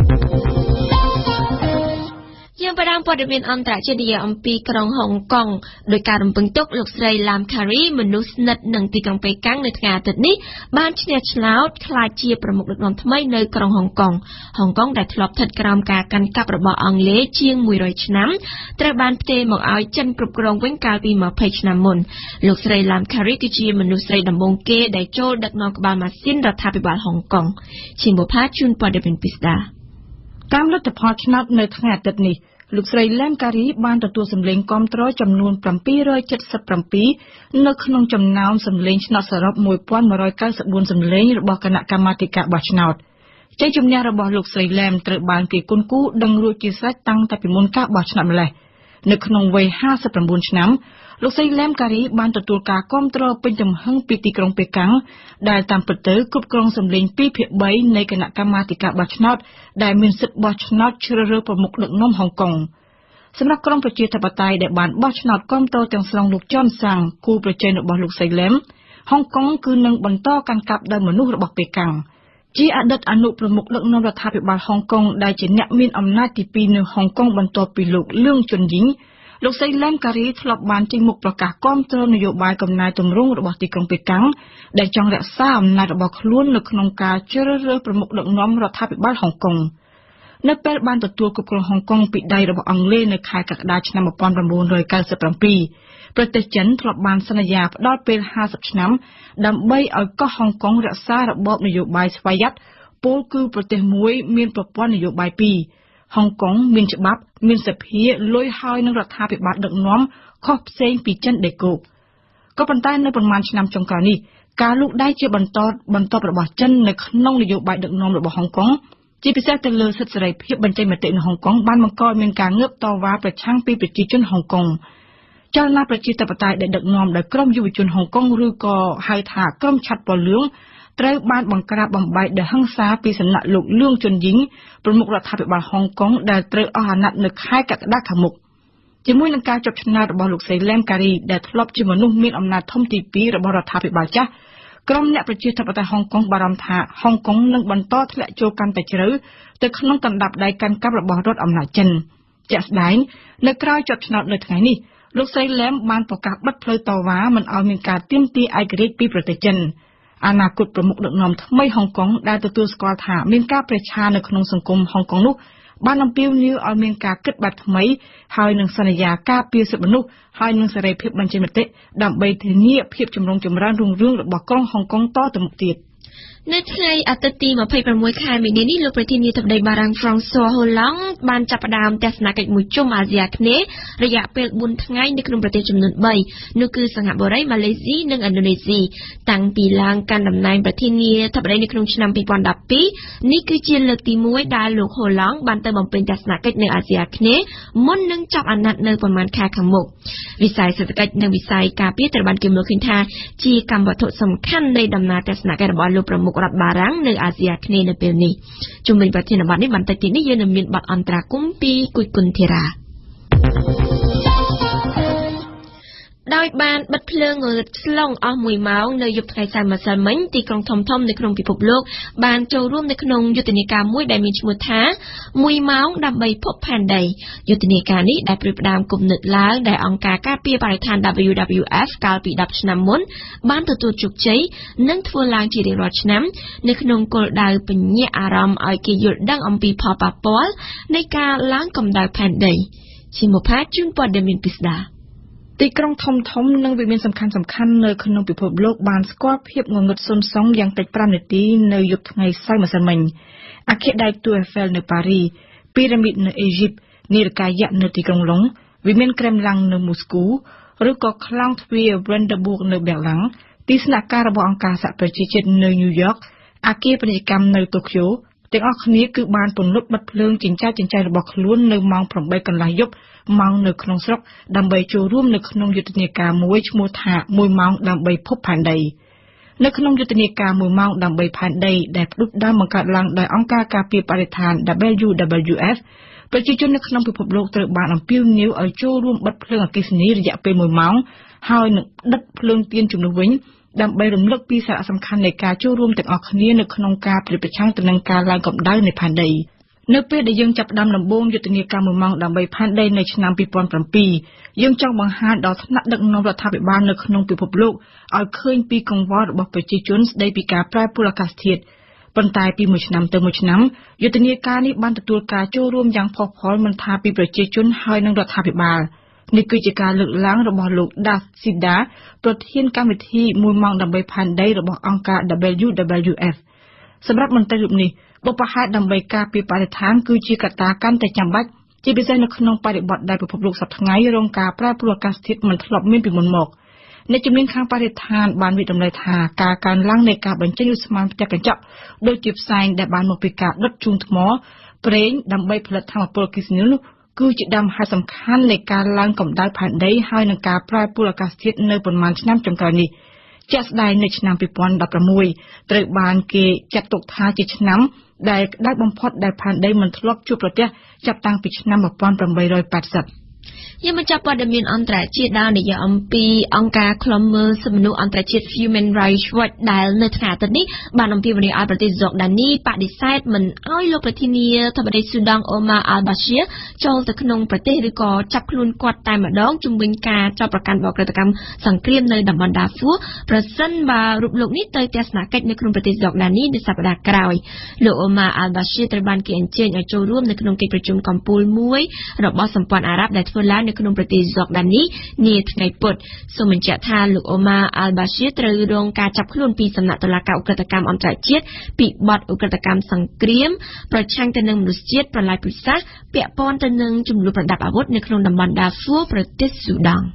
យើងផ្ដើមព័ត៌មានអន្តរជាតិអំពីក្រុងហុងកុងដោយការរំពឹងទុកលោកស្រីឡាមខារីមនុស្សស្និទ្ធនឹងទីក្រុងប៉េកាំងនៅថ្ងៃអាទិត្យនេះបានឈ្នះឆ្នោតក្លាយជាប្រមុខដឹកនាំថ្មីនៅក្រុងហុងកុងដែលធ្លាប់ស្ថិតក្រោមការកាន់កាប់របស់អង់គ្លេសជាង100ឆ្នាំត្រូវបានផ្ទេរមកឲ្យចិនគ្រប់គ្រងវិញកាលពី20ឆ្នាំមុនលោកស្រីឡាមខារីគឺជាមនុស្សស្រីដំបូងគេដែលចូលដឹកនាំក្បាលម៉ាស៊ីនរដ្ឋាភិបាលហុងកុងឈិមបុផាជួនព័ត៌មានពិស្ដាតាមលទ្ធផលឆ្នោតនៅថ្ងៃអាទិត្យនេះលោកស្រីឡែមការីបានទទួលសម្លេងគាំទ្រចំនួន777នៅក្នុងចំណោមសម្លេងឆ្នោតសរុប1194សម្លេងរបស់គណៈកម្មាធិការបោះឆ្នោតជ័យជំនះរបស់លោកស្រីឡែមត្រូវបានគេគុនគូដឹងរួចជាស្រេចតាំងតែពីមុនការបោះឆ្នោតម្ល៉េះនៅក្នុងវ័យ59ឆ្នាំលោកស្រីឡែមការីបានទទួលការគាំទ្រពេញទំហឹងពីទីក្រុងប៉េកាំងដែលតាមពិតទៅគ្រប់គ្រងសម្លេង2/3នៃគណៈកម្មាធិការបោះឆ្នោតដែលមានសិទ្ធិបោះឆ្នោតជ្រើសរើសប្រមុខដឹកនាំហុងកុងសម្រាប់ក្រុមប្រជាធិបតេយ្យដែលបានបោះឆ្នោតគាំទ្រទាំងស្រុងលោកចនសាំងគូប្រជែងរបស់លោកស្រីឡែមហុងកុងគឺនឹងបន្តកាន់កាប់ដោយមនុស្សរបស់ប៉េកាំងជាអតីតអនុប្រមុខដឹកនាំរដ្ឋាភិបាលហុងកុងដែលជាអ្នកមានអំណាចទី2នៅហុងកុងបន្ទាប់ពីលោកលឿងជុនយីងលោកស្រីឡែមការីធ្លាប់បានចេញមុខប្រកាសគាំទ្រនយោបាយកំណែទម្រង់របស់ទីក្រុងប៉េកាំងដែលចង់រក្សាអំណាចរបស់ខ្លួននៅក្នុងការជ្រើសរើសប្រមុខដឹកនាំរដ្ឋាភិបាលហុងកុងនៅពេលបានទទួលគ្រប់គ្រងហុងកុងពីដៃរបស់អង់គ្លេសនៅខែកក្កដាឆ្នាំ1997ប្រទេសចិនធ្លាប់បានសន្យាផ្ដល់ពេល50ឆ្នាំដើម្បីឲ្យកោះហុងកុងរក្សារបបនយោបាយស្វ័យយ័តពោលគឺប្រទេសមួយមានប្រព័ន្ធនយោបាយពីរហុងកុងមានច្បាប់មានសភាលុយហើយនឹងរដ្ឋាភិបាលដឹកនាំខុសផ្សេងពីចិនដេកូក៏ប៉ុន្តែនៅប្រមាណឆ្នាំចុងក្រោយនេះការលូកដៃជាបន្តរបស់ចិននៅក្នុងនយោបាយដឹកនាំរបស់ហុងកុងជាពិសេសទៅលើសិទ្ធិសេរីភាពបញ្ចេញមតិនៅហុងកុងបានបង្កឲ្យមានការងើបតវ៉ាប្រឆាំងពីប្រជាជនហុងកុងចលនាប្រជាធិបតេយ្យដែលដឹកនាំដោយក្រុមយុវជនហុងកុងឬក៏ហៅថាក្រុមឆ័ត្រពណ៌លឿងត្រូវបានបង្ក្រាបបំបែកដោយហិង្សាពីសំណាក់លោកលឿងជុនយីងប្រមុខរដ្ឋាភិបាលហុងកុងដែលត្រូវអស់អាណត្តិនៅខែកក្កដាខាងមុខជាមួយនឹងការចាប់ឆ្នោតរបស់លោកស្រីឡែមការីដែលធ្លាប់ជាមនុស្សមានអំណាចធំទី2របស់រដ្ឋាភិបាលចាស់ក្រុមអ្នកប្រជាធិបតេយ្យហុងកុងបារម្ភថាហុងកុងនឹងបន្តធ្លាក់ចូលកាន់តែជ្រៅទៅក្នុងកណ្ដាប់ដៃកាន់កាប់របស់រដ្ឋអំណាចចិនជាក់ស្ដែងនៅក្រៅចាប់ឆ្នោតនៅថ្ងៃនេះលោកស្រីឡែមបានប្រកាសបិទផ្លូវតវ៉ាមិនឲ្យមានការទាមទារឯករាជ្យពីប្រទេសចិនអនាគតប្រមុខដឹកនាំថ្មីហុងកុងដែលទទួលស្គាល់ថាមានការប្រឆាំងនៅក្នុងសង្គមហុងកុងនោះបានអំពាវនាវឲ្យមានការគិតបែបថ្មីហើយនឹងសន្យាការពារសិទ្ធិមនុស្សហើយនឹងសេរីភាពបញ្ចេញមតិដើម្បីធានាភាពចម្រុងចម្រើនរុងរឿងរបស់ក្រុងហុងកុងតទៅមុខទៀតនៅថ្ងៃអាទិត្យទី26ខែមីនានេះលោកប្រធានាធិបតីបារាំងហ្វ្រង់ស៊័រហូឡង់បានចាប់ផ្ដើមទស្សនកិច្ចមួយជុំអាស៊ីអាគ្នេយ៍រយៈពេល4ថ្ងៃនៅក្នុងប្រទេសចំនួន3នោះគឺសិង្ហបុរីម៉ាឡេស៊ីនិងឥណ្ឌូនេស៊ីតាំងពីឡើងកាន់តំណែងប្រធានាធិបតីនៅក្នុងឆ្នាំ2012នេះគឺជាលើកទី1ដែលលោកហូឡង់បានទៅបំពេញទស្សនកិច្ចនៅអាស៊ីអាគ្នេយ៍មុននឹងចាប់អាណត្តិនៅប្រមាណខែខាងមុខវិស័យសេដ្ឋកិច្ចនិងវិស័យការពារត្រូវបានគេមើលឃើញថាជាកម្មវត្ថុសំខាន់នៃដំណើរទស្សនកិច្ចរបស់លោកប្រមុខរដ្ឋបារាំងនៅអាស៊ីអាគ្នេយ៍នៅពេលនេះជុំវិញប្រធានបទនេះបន្តិចទៀតនេះយើងនឹងមានបទអន្តរាគមន៍ពីគុយគុណធីរ៉ាដោយបានបិទភ្លើងងងឹតស្លុងអស់1ម៉ោងនៅយប់ថ្ងៃសៅរ៍ម្សិលមិញទីក្រុងធំៗនៅក្នុងពិភពលោកបានចូលរួមនៅក្នុងយុទ្ធនាការមួយដែលមានឈ្មោះថា1ម៉ោងដើម្បីភពផែនដីយុទ្ធនាការនេះដែលផ្ដួចផ្ដើមគំនិតឡើងដែលអង្គការការពារបរិស្ថាន WWF កាលពី10ឆ្នាំមុនបានទទួលជោគជ័យនិងធ្វើឡើងជារៀងរាល់ឆ្នាំនៅក្នុងគោលដៅពញ្ញាអារម្មណ៍ឲ្យគេយល់ដឹងអំពីផលប៉ះពាល់នៃការឡើងកម្ដៅផែនដីជាមកផាជូនព័ត៌មានពិស្ដាទីក្រុងធំៗនិងវិមានសំខាន់ៗនៅក្នុងពិភពលោកបានស្គាល់ភាពងងឹតសុនសងយ៉ាងតិច5នាទីនៅយប់ថ្ងៃសៅរ៍ម្សិលមិញអគារដៃគូ Eiffel នៅប៉ារីពីរ៉ាមីតនៅអេហ្ស៊ីបនាឡិកាយក្សនៅទីក្រុងឡុងវិមានក្រែមឡាំងនៅមូស្គូឬក៏ខ្លោងទ្វារ Brandenburg នៅប៊ែរឡាំងទីស្នាក់ការរបស់អង្គការសហប្រជាជាតិនៅញូវយ៉កអគារពាណិជ្ជកម្មនៅតូក្យូទាំងអស់គ្នាគឺបានពន្លត់បិទភ្លើងចិញ្ចែងរបស់ខ្លួននៅម៉ោង 8 កន្លះយប់ម៉ោងនៅក្នុងស្រុកដើម្បីចូលរួមនៅក្នុងយុទ្ធនាការមួយឈ្មោះថា1ម៉ោងដើម្បីភពផែនដីនៅក្នុងយុទ្ធនាការ1ម៉ោងដើម្បីផែនដីដែលផ្ដួចផ្ដើមបង្កើតឡើងដោយអង្គការការពារបរិស្ថាន WWF ប្រជាជននៅក្នុងពិភពលោកត្រូវបានអំពាវនាវឲ្យចូលរួមបិទភ្លើងអគ្គិសនីរយៈពេល1ម៉ោងហើយនឹងដិតភ្លើងទៀនជំនួសវិញដើម្បីរំលឹកពីសារៈសំខាន់នៃការចូលរួមទាំងអស់គ្នានៅក្នុងការប្រឆាំងទៅនឹងការឡើងកម្ដៅនៃផែនដីនៅពេលដែលយើងចាប់ផ្ដើមដំបូងយុទ្ធនាការ1ម៉ោងដើម្បីផែនដីនៅឆ្នាំ2007យើងចង់បង្ហាញដល់ថ្នាក់ដឹកនាំរដ្ឋាភិបាលនៅក្នុងពិភពលោកឲ្យឃើញពីកង្វល់របស់ប្រជាជនស្ដីពីការប្រែប្រួលអាកាសធាតុប៉ុន្តែពីមួយឆ្នាំទៅមួយឆ្នាំយុទ្ធនាការនេះបានទទួលការចូលរួមយ៉ាងផុសផុលមិនថាពីប្រជាជនហើយនិងរដ្ឋាភិបាលនេះគឺជាការលើកឡើងរបស់លោក Das Sida ប្រធានកម្មវិធី1ម៉ោងដើម្បីផែនដីរបស់អង្គការ WWF សម្រាប់មន្ត្រីរូបនេះបុព្វហេតុដើម្បីការពារបរិស្ថានគឺជាកត្តាកាន់តែចាំបាច់ជាពិសេសនៅក្នុងបរិបទដែលពិភពលោកសប្តាហ៍ថ្ងៃរងការប្រែប្រួលអាកាសធាតុមិនធ្លាប់មានពីមុនមកអ្នកជំនាញខាងបរិស្ថានបានវិតម្លៃថាការកើនឡើងនៃការបញ្ចេញឧស្ម័នផ្ទះកញ្ចក់ដូចជាផ្សែងដែលបានមកពីការដុតជូនថ្មប្រេងដើម្បីផលិតថាមពលអគ្គិសនីនោះគឺជាដើមហេតុសំខាន់នៃការឡើងកម្ដៅផែនដីហើយនឹងការប្រែប្រួលអាកាសធាតុនៅប្រមាណឆ្នាំចុងក្រោយនេះជាក់ស្ដែងនៅឆ្នាំ2016ត្រូវបានគេចាត់ទុកថាជាឆ្នាំដែលក្តៅបំផុតដែលផែនដីមិនធ្លាប់ជួបប្រទះចាប់តាំងពីឆ្នាំ1880យើងបញ្ចប់ព័ត៌មានអន្តរជាតិដោយនិយាយអំពីអង្គការឃ្លាំមើលសិទ្ធិមនុស្សអន្តរជាតិ Human Rights Watch ដែលនៅថ្ងៃអាទិត្យនេះបានអំពាវនាវឲ្យប្រទេសហ្សកដានីបដិសេធមិនឲ្យលោកប្រធានាធិបតីស៊ូដង់អូម៉ាអាល់បាសៀចូលទៅក្នុងប្រទេសឬក៏ចាប់ខ្លួនគាត់តែម្ដងជំវិញការចោទប្រកាន់បកក្រិតកម្មសង្គ្រាមនៅតំបន់ដាហ្វូប្រសិនបើរូបលោកនេះទៅទស្សនកិច្ចនៅក្នុងប្រទេសហ្សកដានីនៅសប្តាហ៍ក្រោយលោកអូម៉ាអាល់បាសៀត្រូវបានគេអញ្ជើញឲ្យចូលរួមនៅក្នុងកិច្ចប្រជុំកំពូលមួយរបស់សម្ព័ន្ធអារ៉ាប់ដែលធ្វើឡើងនៅក្នុងប្រទេសហ្សកដានីនាថ្ងៃពុធសូមបញ្ជាក់ថាលោកអូម៉ាអាល់បាសៀត្រូវរងការចាប់ខ្លួនពីសំណាក់តុលាការឧក្រិដ្ឋកម្មអន្តរជាតិពីបទឧក្រិដ្ឋកម្មសង្គ្រាមប្រឆាំងទៅនឹងមនុស្សជាតិប្រល័យពូជសាសន៍ពាក់ព័ន្ធទៅនឹងចំនួនប្រដាប់អាវុធនៅក្នុងតំបន់ដាហ្វូប្រទេសស៊ូដង់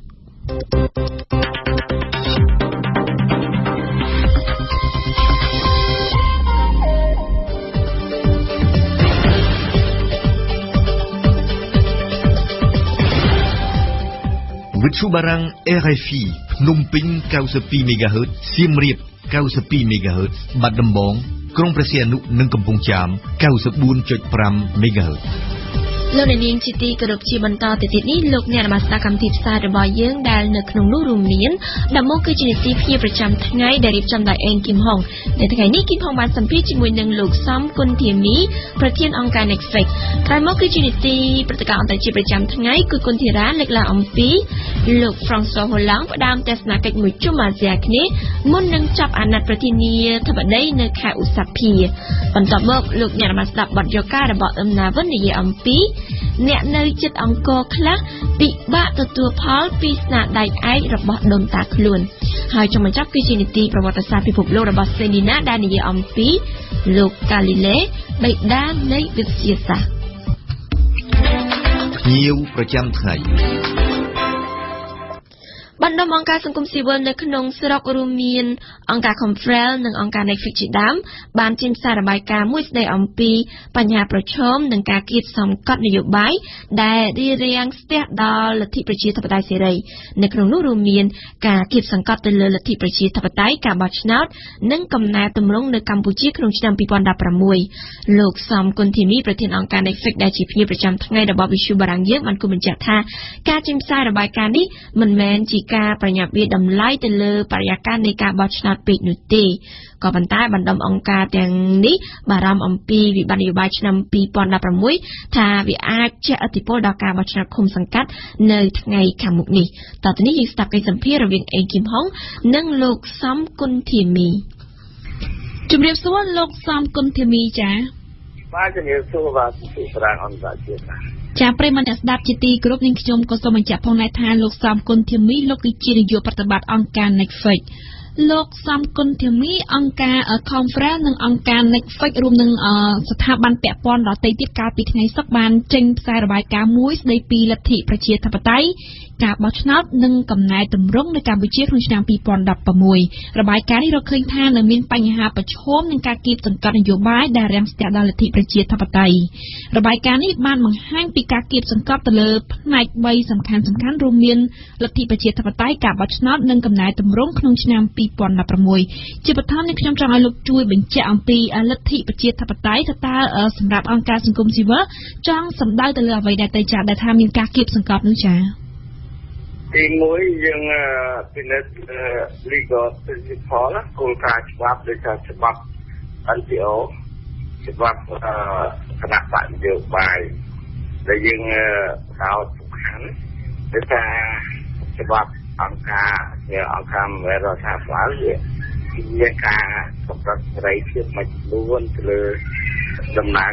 វិទ្យុបារាំង RFI ភ្នំពេញ 92 MHz សៀមរាប 92 MHz បាត់ដំបងក្រុងព្រះសីហនុនិងកំពង់ចាម 94.5 MHz លោកអ្នកនាងជាទីគោរពជាបន្តទៅទៀតនេះលោកអ្នកបានស្ដាប់កម្មវិធីផ្សាយរបស់យើងដែលនៅក្នុងនោះរួមមានដំណើរគឺជានីតិភាពប្រចាំថ្ងៃដែលរៀបចំដោយអេងគឹមហុងនៅថ្ងៃនេះគឹមហុងបានសម្ភាសជាមួយនឹងលោកសំគុណធាមីប្រធានអង្គការ Netflix ក្រោយមកគឺជានីតិព្រឹត្តិការណ៍អន្តរជាតិប្រចាំថ្ងៃគឺគុណធីរ៉ាលើកឡើងអំពីលោក François Hollande ផ្ដើមទស្សនកិច្ចមួយជុំអាស៊ីអាគ្នេយ៍មុននឹងចាប់អាណត្តិប្រធានាធិបតីនៅខែឧសភាបន្ទាប់មកលោកអ្នកបានស្ដាប់បទយការបស់អឹមណាវិននិយាយអំពីអ្នកនៅចិត្តអង្គរខ្លះពិបាកទទួលផលពីស្នាដៃឯករបស់ដូនតាខ្លួនហើយចុងបញ្ចប់គឺជានីតិប្រវត្តិសាស្ត្រពិភពលោករបស់សេនីណាដែលនិយាយអំពីលោកកាលីឡេបេដានៃវិទ្យាសាស្ត្រភ្ញៀវប្រចាំថ្ងៃបណ្ដុំអង្គការសង្គមស៊ីវិលនៅក្នុងស្រុករួមមានអង្គការ Khmer និងអង្គការ Netflix ជាដើមបានចេញផ្សាយរបាយការណ៍មួយស្ដីអំពីបញ្ហាប្រឈមនិងការគៀបសង្កត់នយោបាយដែលរារាំងស្ទះដល់លទ្ធិប្រជាធិបតេយ្យសេរីនៅក្នុងនោះរួមមានការគៀបសង្កត់ទៅលើលទ្ធិប្រជាធិបតេយ្យការបោះឆ្នោតនិងកំណែទម្រង់នៅកម្ពុជាក្នុងឆ្នាំ2016លោកសំគុណធីមីប្រធានអង្គការ Netflix ដែលជាភ្ញៀវប្រចាំថ្ងៃរបស់វិទ្យុបារាំងយើងបានគូបញ្ជាក់ថាការចេញផ្សាយរបាយការណ៍នេះមិនមែនជាការប្រញាប់វាតម្លៃទៅលើបរិយាកាសនៃការបោះឆ្នោតពេកនោះទេក៏ប៉ុន្តែបណ្ដុំអង្គការទាំងនេះបារម្ភអំពីវិបត្តិនយោបាយឆ្នាំ2016ថាវាអាចជះឥទ្ធិពលដល់ការបោះឆ្នោតឃុំសង្កាត់នៅថ្ងៃខាងមុខនេះតទៅនេះយើងស្ដាប់កិច្ចសម្ភាសន៍រវាងអេងគឹមហុងនិងលោកសំគុណធាមីជំរាបសួរលោកសំគុណធាមីចាបាទជំរាបសួរបាទពីប្រាំងអន្តរជាតិចាប្រិមត្តអ្នកស្ដាប់ជាទីគោរពនាងខ្ញុំក៏សូមបញ្ជាក់ផងដែរថាលោកសំគុណធាមីលោកគឺជានាយកប្រតិបត្តិអង្គការ Netflix លោកសំគុណធាមីអង្គការ Khmer និងអង្គការ Netflix រួមនឹងស្ថាប័នពាក់ព័ន្ធដទៃទៀតកាលពីថ្ងៃសុក្របានចេញផ្សាយរបាយការណ៍មួយស្ដីពីលទ្ធិប្រជាធិបតេយ្យការបោះឆ្នោតនិងកំណែទម្រង់នៅកម្ពុជាក្នុងឆ្នាំ2016របាយការណ៍នេះរកឃើញថានៅមានបញ្ហាប្រឈមនឹងការគៀបសង្កត់នយោបាយដែលរាំងស្ទះដល់លទ្ធិប្រជាធិបតេយ្យរបាយការណ៍នេះបានបង្ហាញពីការគៀបសង្កត់ទៅលើផ្នែក3សំខាន់ៗរួមមានលទ្ធិប្រជាធិបតេយ្យការបោះឆ្នោតនិងកំណែទម្រង់ក្នុងឆ្នាំ2016ជាបឋមនេះខ្ញុំចង់ឲ្យលោកជួយបញ្ជាក់អំពីលទ្ធិប្រជាធិបតេយ្យតើសម្រាប់អង្គការសង្គមស៊ីវិលចង់សម្ដៅទៅលើអ្វីដែលទៅចាដែលថាមានការគៀបសង្កត់នោះចាទីមួយយើងពិនិត្យ legal principle គោលការណ៍ច្បាប់ដូចថាច្បាប់ NGO ច្បាប់គណៈបកនយោបាយដែលយើងកោតសំខាន់ដូចថាច្បាប់អង្គការមេរដ្ឋាភិបាលវាការសម្រាប់សេរីភាពមួយចំនួនទៅលើដំណើរ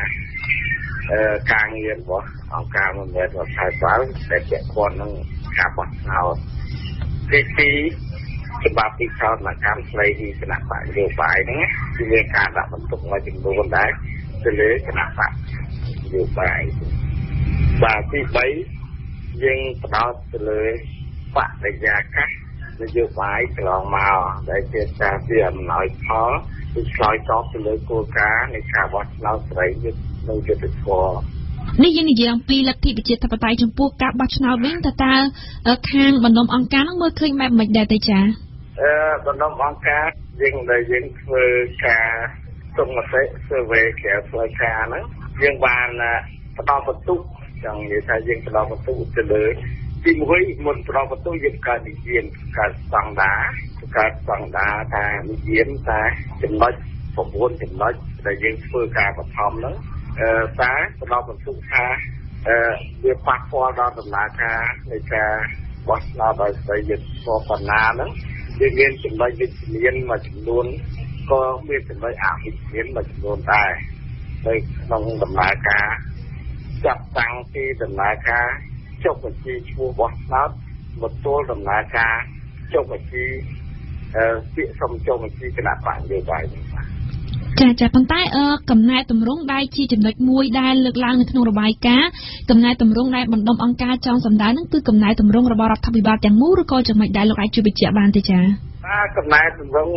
ការងាររបស់អង្គការមេរដ្ឋាភិបាលដែលពាក់ព័ន្ធនឹងការបោះឆ្នោតទី2ច្បាប់ពីសោតនកម្មស្ដីពីគណៈបកនយោបាយហ្នឹងគឺមានការដាក់បន្ទុកមួយចំនួនដែរទៅលើគណៈបកនយោបាយបាទទី3យើងផ្ដោតទៅលើបរិយាកាសនយោបាយកន្លងមកដែលជាការពីអំណោយផលគឺឆ្លើយតបទៅលើគោលការណ៍នៃការបោះឆ្នោតសេរីនិងយុត្តិធម៌នេះយើងនិយាយអំពីលទ្ធិប្រជាធិបតេយ្យចំពោះការបោះឆ្នោតវិញតើខាងបណ្ដុំអង្គការនឹងមើលឃើញបែបមិនដែរទេចាបណ្ដុំអង្គការយើងធ្វើការសុំមតិ survey ក្រៅផ្លូវការហ្នឹងយើងបានផ្ដល់បន្ទុកចង់និយាយថាយើងផ្ដល់បន្ទុកទៅលើទី1មុនផ្ដល់បន្ទុកយើងកើតនិយាយកើតស្តង់ដាថានិយាយថាចំណុច9ចំណុចដែលយើងធ្វើការបឋមហ្នឹងតែផ្ដល់បន្ទុកថាវាប៉ះពាល់ដល់ដំណើរការនៃការបោះឆ្នោតដោយស្ដីយុត្តិធម៌ប៉ុណ្ណាហ្នឹងវាមានចំណុចវិជ្ជមានមួយចំនួនក៏មានចំណុចអវិជ្ជមានមួយចំនួនដែរនៅក្នុងដំណើរការចាប់តាំងពីដំណើរការចុះបញ្ជីឈ្មោះបោះឆ្នោតមកទល់ដំណើរការចុះបញ្ជីពាក្យសុំចុះបញ្ជីគណៈបកនយោបាយចាប៉ុន្តែកំណែទម្រង់ដែលជាចំណុចមួយដែលលើកឡើងនៅក្នុងរបាយការណ៍កំណែទម្រង់ដែលបណ្ដុំអង្គការចង់សម្ដៅហ្នឹងគឺកំណែទម្រង់របស់រដ្ឋាភិបាលទាំងមូលឬក៏ចំណុចដែលលោកអាចជួយបញ្ជាក់បានទេចាកំណែទម្រង់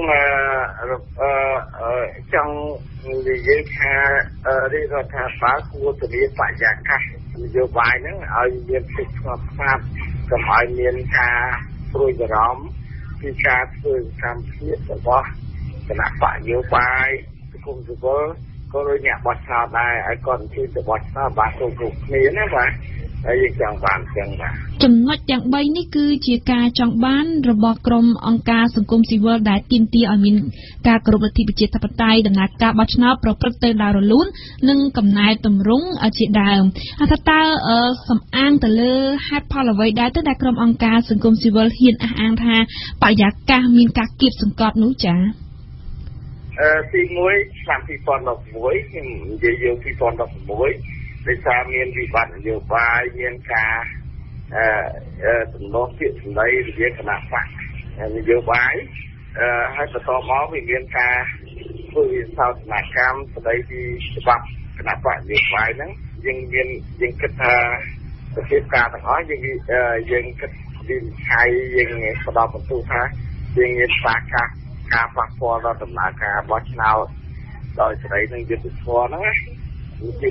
ចង់និយាយថារាជរដ្ឋាភិបាលគួរធានាបរិយាកាសនយោបាយហ្នឹងឲ្យមានភាពស្ងប់ស្ងាត់កុំឲ្យមានការព្រួយបារម្ភពីការធ្វើកម្មភាពរបស់គណៈបកនយោបាយសង្គមស៊ីវិលក៏ដូចអ្នកបោះឆ្នោតដែរឲ្យគាត់ជួយទៅបោះឆ្នោតបានគ្រប់គ្នាណាបាទហើយយើងចង់បានចឹងបាទចំណុចទាំង3នេះគឺជាការចង់បានរបស់ក្រុមអង្គការសង្គមស៊ីវិលដែលទាមទារឲ្យមានការគោរពលទ្ធិប្រជាធិបតេយ្យដំណើរការបោះឆ្នោតប្រព្រឹត្តទៅដោយរលូននិងកំណែទម្រង់ជាដើមថាតើសំអាងទៅលើហេតុផលអ្វីដែរទៅដែលក្រុមអង្គការសង្គមស៊ីវិលហ៊ានអះអាងថាបរិយាកាសមានការគៀបសង្កត់នោះចា៎ទី1ឆ្នាំ2016ខ្ញុំនិយាយយក2016ដោយសារមានវិបត្តិនយោបាយមានការទំនាស់ពាក្យសម្ដីរវាងគណៈបកនយោបាយហើយបន្តមកវាមានការធ្វើវិសោធនកម្មស្ដីពីច្បាប់គណៈបកនយោបាយហ្នឹងយើងគិតថាប្រតិបត្តិការទាំងអស់យើងគិតពីខៃយើងផ្ដោតបន្ទូថាយើងមានការប៉ះពាល់ដល់ដំណើរការបោះឆ្នោតដោយសេរីនិងយុត្តិធម៌ហ្នឹងណាទី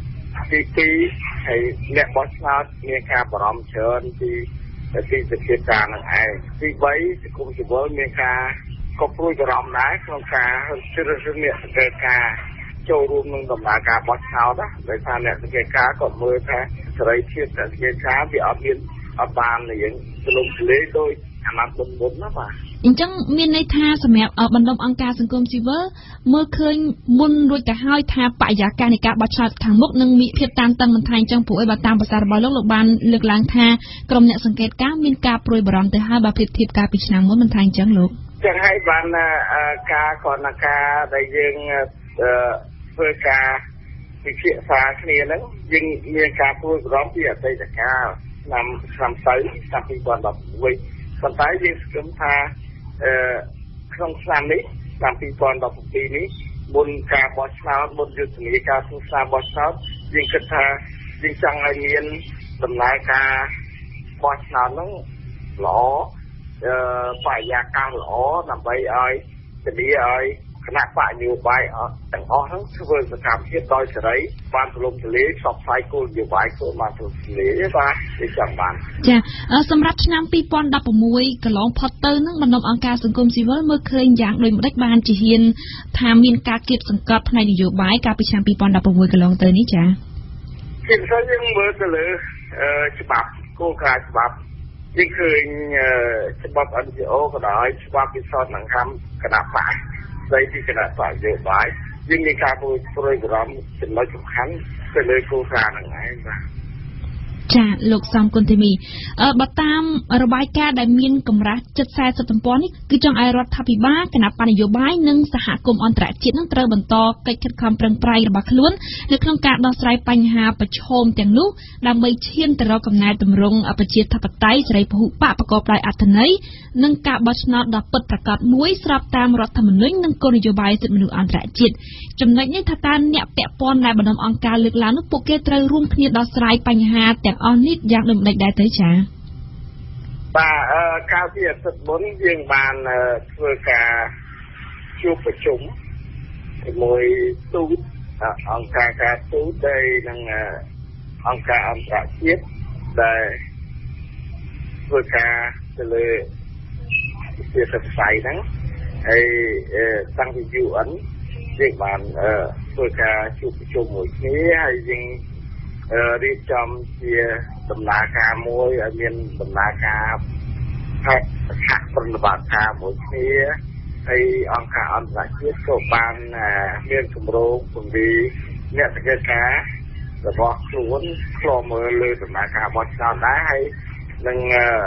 1ទី2ហើយអ្នកបោះឆ្នោតមានការបារម្ភច្រើនពីសភាពការនឹងឯងទី3សង្គមស៊ីវិលមានការក៏ព្រួយបារម្ភដែរក្នុងការជ្រើសរើសអ្នកសង្កេតការចូលរួមក្នុងដំណើរការបោះឆ្នោតណាដោយសារអ្នកសង្កេតការក៏មើលថាសេរីភាពអ្នកសង្កេតការវាអត់បានរៀងទលំទលាយដោយអាណត្តិមុនណាបាទអញ្ចឹងមានន័យថាសម្រាប់បណ្ដុំអង្គការសង្គមស៊ីវិលមើលឃើញមុនរួចទៅហើយថាបរិយាកាសនៃការបោះឆ្នោតខាងមុខនឹងមានភាពតានតឹងមិនថាអញ្ចឹងព្រោះឲ្យបើតាមភាសារបស់លោកបានលើកឡើងថាក្រុមអ្នកសង្កេតការមានការព្រួយបារម្ភទៅហើយបើប្រៀបធៀបកាលពីឆ្នាំមុនមិនថាអញ្ចឹងលោកចឹងហើយបានការគណៈការដែលយើងធ្វើការពិភាក្សាគ្នាហ្នឹងយើងមានការព្រួយបារម្ភពីអតីតកាលឆ្នាំ2016ប៉ុន្តែយើងស្គមថាក្នុងឆ្នាំនេះឆ្នាំ2017នេះមុនការបោះឆ្នោតមុនយុទ្ធនាការធ្វើការបោះឆ្នោតយើងគិតថាយើងចង់ឲ្យមានដំណើរការបោះឆ្នោតហ្នឹងល្អបរិយាកាសល្អដើម្បីឲ្យធានាឲ្យគណៈបកនយោបាយទាំងអស់ហ្នឹងធ្វើសកម្មភាពដោយសេរីបានទូលំទូលាយផ្សព្វផ្សាយគោលនយោបាយខ្លួនបានទូលំទូលាយបាទវាចង់បានចាសម្រាប់ឆ្នាំ2016កន្លងផុតទៅនឹងបណ្ដុំអង្គការសង្គមស៊ីវិលមើលឃើញយ៉ាងដូចម្ដេចបានជាហ៊ានថាមានការគៀបសង្កត់ផ្នែកនយោបាយកាលពីឆ្នាំ2016កន្លងទៅនេះចាជាពិសេសយើងមើលទៅលើច្បាប់គោលការណ៍ច្បាប់យើងឃើញច្បាប់ NGO ក៏ដោយច្បាប់វិសោធនកម្មគណៈបកស្ដីពីគណៈបកនយោបាយយើងមានការព្រួយបារម្ភចំណុចសំខាន់ទៅលើគោលការណ៍ហ្នឹងឯងបាទចាលោកសំគុណធីមីបើតាមរបាយការណ៍ដែលមានកម្រាស់ជិត40ទំព័រនេះគឺចង់ឲ្យរដ្ឋាភិបាលគណៈបកនយោបាយនិងសហគមន៍អន្តរជាតិនឹងត្រូវបន្តកិច្ចខិតខំប្រឹងប្រែងរបស់ខ្លួននៅក្នុងការដោះស្រាយបញ្ហាប្រឈមទាំងនោះដើម្បីឈានទៅរកកំណែទម្រង់ប្រជាធិបតេយ្យសេរីពហុបកប្រកបដោយអត្ថន័យនិងការបោះឆ្នោតដ៏ពិតប្រាកដមួយស្របតាមរដ្ឋធម្មនុញ្ញនិងគោលនយោបាយសិទ្ធិមនុស្សអន្តរជាតិចំណុចនេះថាតើអ្នកពាក់ព័ន្ធដែលបណ្ដុំអង្គការលើកឡើងនោះពួកគេត្រូវរួមគ្នាដោះស្រាយបញ្ហាទាំងអស់នេះយ៉ាងដូចម្ដេចដែរទៅចា៎បាទកាលពីអាទិត្យមុនយើងបានធ្វើការជួបប្រជុំជាមួយទូតអង្គការទូតដែលនឹងអង្គការអន្តរជាតិដែលធ្វើការទៅលើវិទ្យាសាស្ត្រហ្នឹងហើយតាំងពី UN យើងបានធ្វើការជួបប្រជុំមួយគ្នាហើយយើងរៀបចំជាដំណើរការមួយឲ្យមានដំណើរការសហប្រតិបត្តិការមួយគ្នាហើយអង្គការអន្តរជាតិក៏បានមានគម្រោងពង្រីកអ្នកសង្កេតការរបស់ខ្លួនឆ្លងមើលលើដំណើរការបោះឆ្នោតដែរហើយនឹង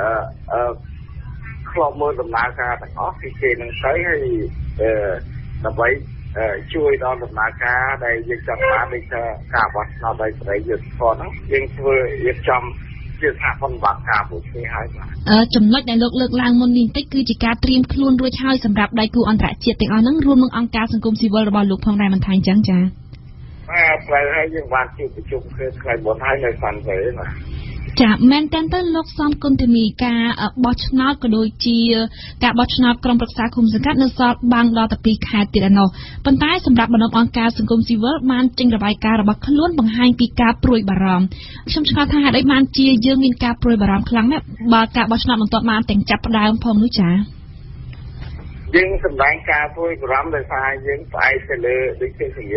ឆ្លងមើលដំណើរការទាំងអស់ពីគេនឹងទៅហើយដើម្បីជួយដល់ដំណើរការដែលយើងចង់បានដូចជាការបោះឆ្នោតដោយសេរីយុត្តិធម៌ហ្នឹងយើងធ្វើរៀបចំជាសហប្រតិបត្តិការមួយគ្នាហើយបាទចំណុចដែលលោកលើកឡើងមុននេះបន្តិចគឺជាការត្រៀមខ្លួនរួចហើយសម្រាប់ដៃគូអន្តរជាតិទាំងអស់ហ្នឹងរួមនឹងអង្គការសង្គមស៊ីវិលរបស់លោកផងដែរមិនថាអញ្ចឹងចា៎បាទត្រូវហើយយើងបានជួបប្រជុំគ្នាថ្ងៃមុនហើយនៅសាន់វេបាទចាមែនតើទៅលោកសំគុណធីមីការបោះឆ្នោតក៏ដូចជាការបោះឆ្នោតក្រុមប្រឹក្សាឃុំសង្កាត់នៅសល់បាំងដល់តែ2ខែទៀតឯណោះប៉ុន្តែសម្រាប់បណ្ដុំអង្គការសង្គមស៊ីវិលបានចេញរបាយការណ៍របស់ខ្លួនបង្ហាញពីការព្រួយបារម្ភខ្ញុំឆ្ងល់ថាហេតុអីបានជាយើងមានការព្រួយបារម្ភខ្លាំងណាស់បើការបោះឆ្នោតមិនទាន់បានទាំងចាប់ផ្ដើមផងនោះចាយើងសម្ដែងការព្រួយបារម្ភដោយសារយើងផ្អែកទៅលើដូចជាសម្រាប់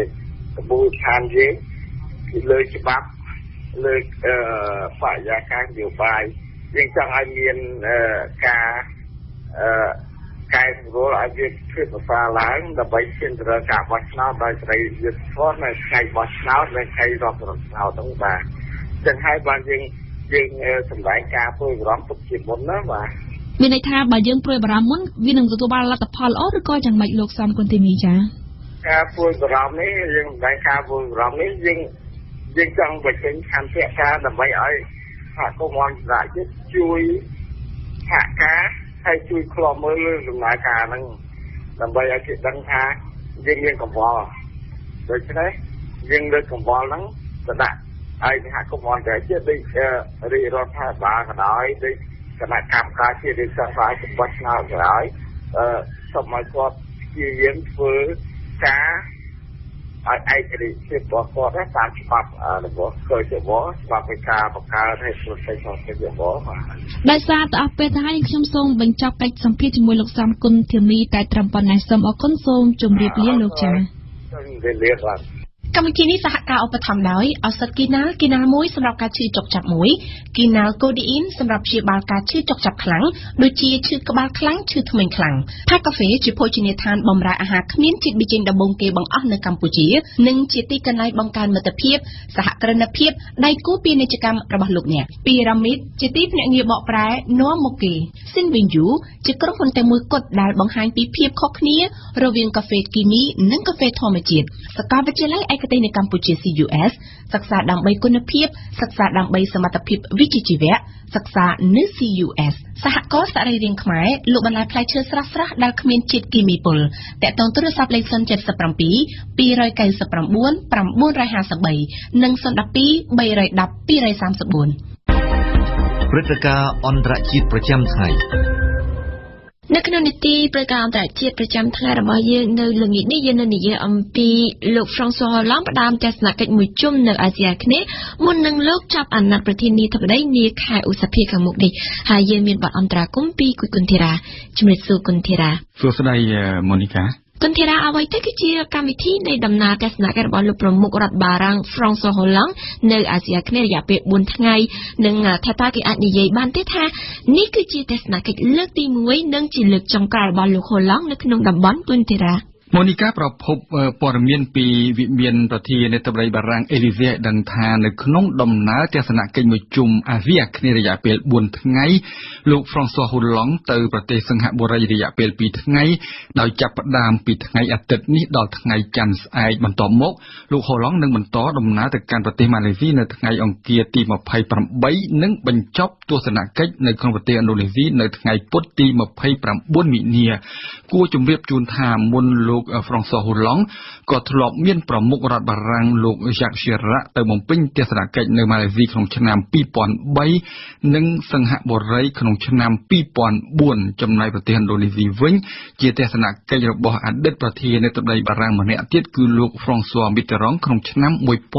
ក្បួនឋានយើងគឺលើច្បាប់លើបរិយាកាសនយោបាយយើងចង់ឲ្យមានការកែសម្រួលឲ្យវាធ្វើប្រសើរឡើងដើម្បីឈានទៅរកការបោះឆ្នោតដោយសេរីយុត្តិធម៌នៅថ្ងៃបោះឆ្នោតនិងថ្ងៃរាប់រយឆ្នោតហ្នឹងបាទចឹងហើយបានយើងសម្ដែងការព្រួយបារម្ភទុកជាមុនណាបាទមានន័យថាបើយើងព្រួយបារម្ភមុនវានឹងទទួលបានលទ្ធផលល្អឬក៏យ៉ាងម៉េចលោកសំគុណធីមីចាការព្រួយបារម្ភនេះយើងសម្ដែងការព្រួយបារម្ភនេះយើងចង់បញ្ចេញខន្តីការដើម្បីឲ្យសហគមន៍អន្តរជាតិជួយសហការហើយជួយឃ្លាំមើលលើដំណើរការហ្នឹងដើម្បីឲ្យគេដឹងថាយើងមានកង្វល់ដូច្នេះយើងលើកកង្វល់ហ្នឹងទៅដាក់ឲ្យសហគមន៍អន្តរជាតិដូចរាជរដ្ឋាភិបាលក៏ដោយដូចគណៈកម្មការជាតិរាជរដ្ឋាភិបាលបោះឆ្នោតក៏ដោយសូមឲ្យគាត់ព្យាយាមធ្វើការឲ្យឯករាជ្យភាពរបស់គាត់តាមច្បាប់របស់កសិកម្មច្បាប់នៃការបង្កើតឲ្យប្រទេសក្នុងកសិកម្មដោយសារតែអស់ពេលទៅហើយខ្ញុំសូមបញ្ចប់កិច្ចសម្ភាសជាមួយលោកសំគុណធីមីតែត្រឹមប៉ុណ្ណេះសូមអរគុណសូមជម្រាបលាលោកចា៎សូមជម្រាបលាបាទកម្មវិធីនេះសហការឧបត្ថម្ភដោយឱសថគីណាលមួយសម្រាប់ការឈឺចុកចាប់មួយគីណាលកូឌីអ៊ីនសម្រាប់ព្យាបាលការឈឺចុកចាប់ខ្លាំងដូចជាឈឺក្បាលខ្លាំងឈឺធ្មេញខ្លាំងផាកាហ្វេជាភោជនីយដ្ឋានបម្រើអាហារគ្មានជាតិប៊ីចេងដំបូងគេបង្អស់នៅកម្ពុជានិងជាទីកន្លែងបង្កើនមិត្តភាពសហគ្រិនភាពដៃគូពាណិជ្ជកម្មរបស់លោកអ្នកពីរ៉ាមីតជាទីភ្នាក់ងារបកប្រែនាំមកគេស៊ីនវិញយូជាក្រុមហ៊ុនតែមួយគត់ដែលបង្ហាញពីភាពខុសគ្នារវាងកាហ្វេគីមីនិងកាហ្វេធម្មជាតិសាកលវិទ្យាល័យឯកទេសនៅកម្ពុជា CUS សិក្សាដើម្បីគុណភាពសិក្សាដើម្បីសមត្ថភាពវិជ្ជាជីវៈសិក្សានៅ CUS សហករណ៍សរីរាង្គខ្មែរលោកបន្លែផ្លែឈើស្រស់ៗដែលគ្មានជាតិគីមីពុលតាក់ទងទូរស័ព្ទលេខ077 299 953និង012 310 234 ព្រឹត្តិការណ៍អន្តរជាតិប្រចាំថ្ងៃនៅក្នុងនីតិព្រឹត្តិការណ៍អន្តរជាតិប្រចាំថ្ងៃរបស់យើងនៅល្ងាចនេះយើងនឹងនិយាយអំពីលោក François Hollande ផ្ដើមទស្សនកិច្ចមួយជុំនៅអាស៊ីអាគ្នេយ៍មុននឹងលោកចាប់អាណត្តិប្រធានាធិបតីនាខែឧសភាខាងមុខនេះហើយយើងមានបទអន្តរាគមន៍ពីគុណធីរ៉ាជំរាបសួរគុណធីរ៉ាសួស្តីម៉ូនីកាគុណធីរ៉ាអ្វីទៅគឺជាកម្មវិធីនៃដំណើរទស្សនកិច្ចរបស់លោកប្រមុខរដ្ឋបារាំង François Hollande នៅអាស៊ីអាគ្នេយ៍រយៈពេល4ថ្ងៃនិងថាតើគេអាចនិយាយបានទេថានេះគឺជាទស្សនកិច្ចលើកទី1និងជាលើកចុងក្រោយរបស់លោក Hollande នៅក្នុងតំបន់គុណធីរ៉ាម៉ូនីកាប្រភពព័ត៌មានពីវិមានប្រធានាធិបតីបារាំងអេលីសេដឹងថានៅក្នុងដំណើរទស្សនកិច្ចមួយជុំអាស៊ីអាគ្នេយ៍រយៈពេល4ថ្ងៃលោក François Hollande ទៅប្រទេសសិង្ហបុរីរយៈពេល2ថ្ងៃដោយចាប់ផ្ដើមពីថ្ងៃអាទិត្យនេះដល់ថ្ងៃច័ន្ទស្អែកបន្ទាប់មកលោក Hollande នឹងបន្តដំណើរទៅកាន់ប្រទេសម៉ាឡេស៊ីនៅថ្ងៃអង្គារទី28និងបញ្ចប់ទស្សនកិច្ចនៅក្នុងប្រទេសឥណ្ឌូនេស៊ីនៅថ្ងៃពុធទី29មិនិនាគួរជម្រាបជូនថាមុនលោកFrançois Hollande ក៏ធ្លាប់មានប្រមុខរដ្ឋបារាំងលោក Jacques Chirac ទៅបំពេញទស្សនកិច្ចនៅម៉ាឡេស៊ីក្នុងឆ្នាំ2003និងសិង្ហបុរីក្នុងឆ្នាំ2004ចំណែកប្រទេសឥណ្ឌូនេស៊ីវិញជាទស្សនកិច្ចរបស់អតីតប្រធានាធិបតីបារាំងម្នាក់ទៀតគឺលោក François Mitterrand ក្នុងឆ្នាំ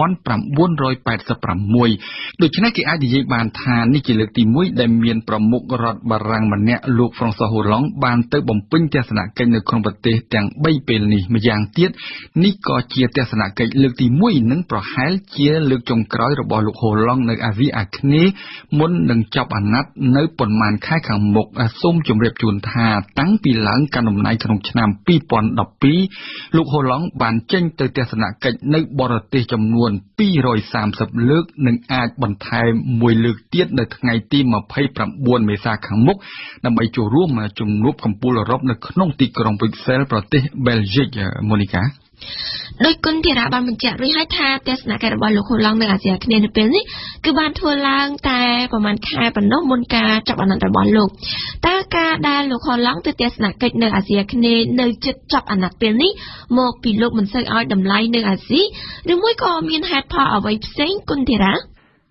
1986ដូច្នេះគេអាចនិយាយបានថានេះជាលើកទី1ដែលមានប្រមុខរដ្ឋបារាំងម្នាក់លោក François Hollande បានទៅបំពេញទស្សនកិច្ចនៅក្នុងប្រទេសទាំង3ពេលនេះម្យ៉ាងទៀតនេះក៏ជាទស្សនកិច្ចលើកទី1និងប្រហែលជាលើកចុងក្រោយរបស់លោក Hollande នៅអាស៊ីអាគ្នេយ៍មុននឹងចាប់អាណត្តិនៅប៉ុន្មានខែខាងមុខសូមជម្រាបជូនថាតាំងពីឡើងកាន់តំណែងក្នុងឆ្នាំ2012លោក Hollande បានចេញទៅទស្សនកិច្ចនៅបរទេសចំនួន230លើកនិងអាចបន្ថែមមួយលើកទៀតនៅថ្ងៃទី29មេសាខាងមុខដើម្បីចូលរួមជំនួបកំពូលអឺរ៉ុបនៅក្នុងទីក្រុង Bruxelles ប្រទេស Belgique Monica ដោយគុណធីរ៉ាបានបញ្ជាក់រួចហើយថាទស្សនកិច្ចរបស់លោក Hollande នៅអាស៊ីអាគ្នេយ៍នៅពេលនេះគឺបានធ្វើឡើងតែប្រហែលខែប៉ុណ្ណោះមុនការចាប់អាណត្តិរបស់លោកតើការដែលលោក Hollande ទៅទស្សនកិច្ចនៅអាស៊ីអាគ្នេយ៍នៅជិតចាប់អាណត្តិពេលនេះមកពីលោកមិនសូវឲ្យតម្លៃនៅអាស៊ីឬមួយក៏មានហេតុផលអ្វីផ្សេងគុណធីរ៉ា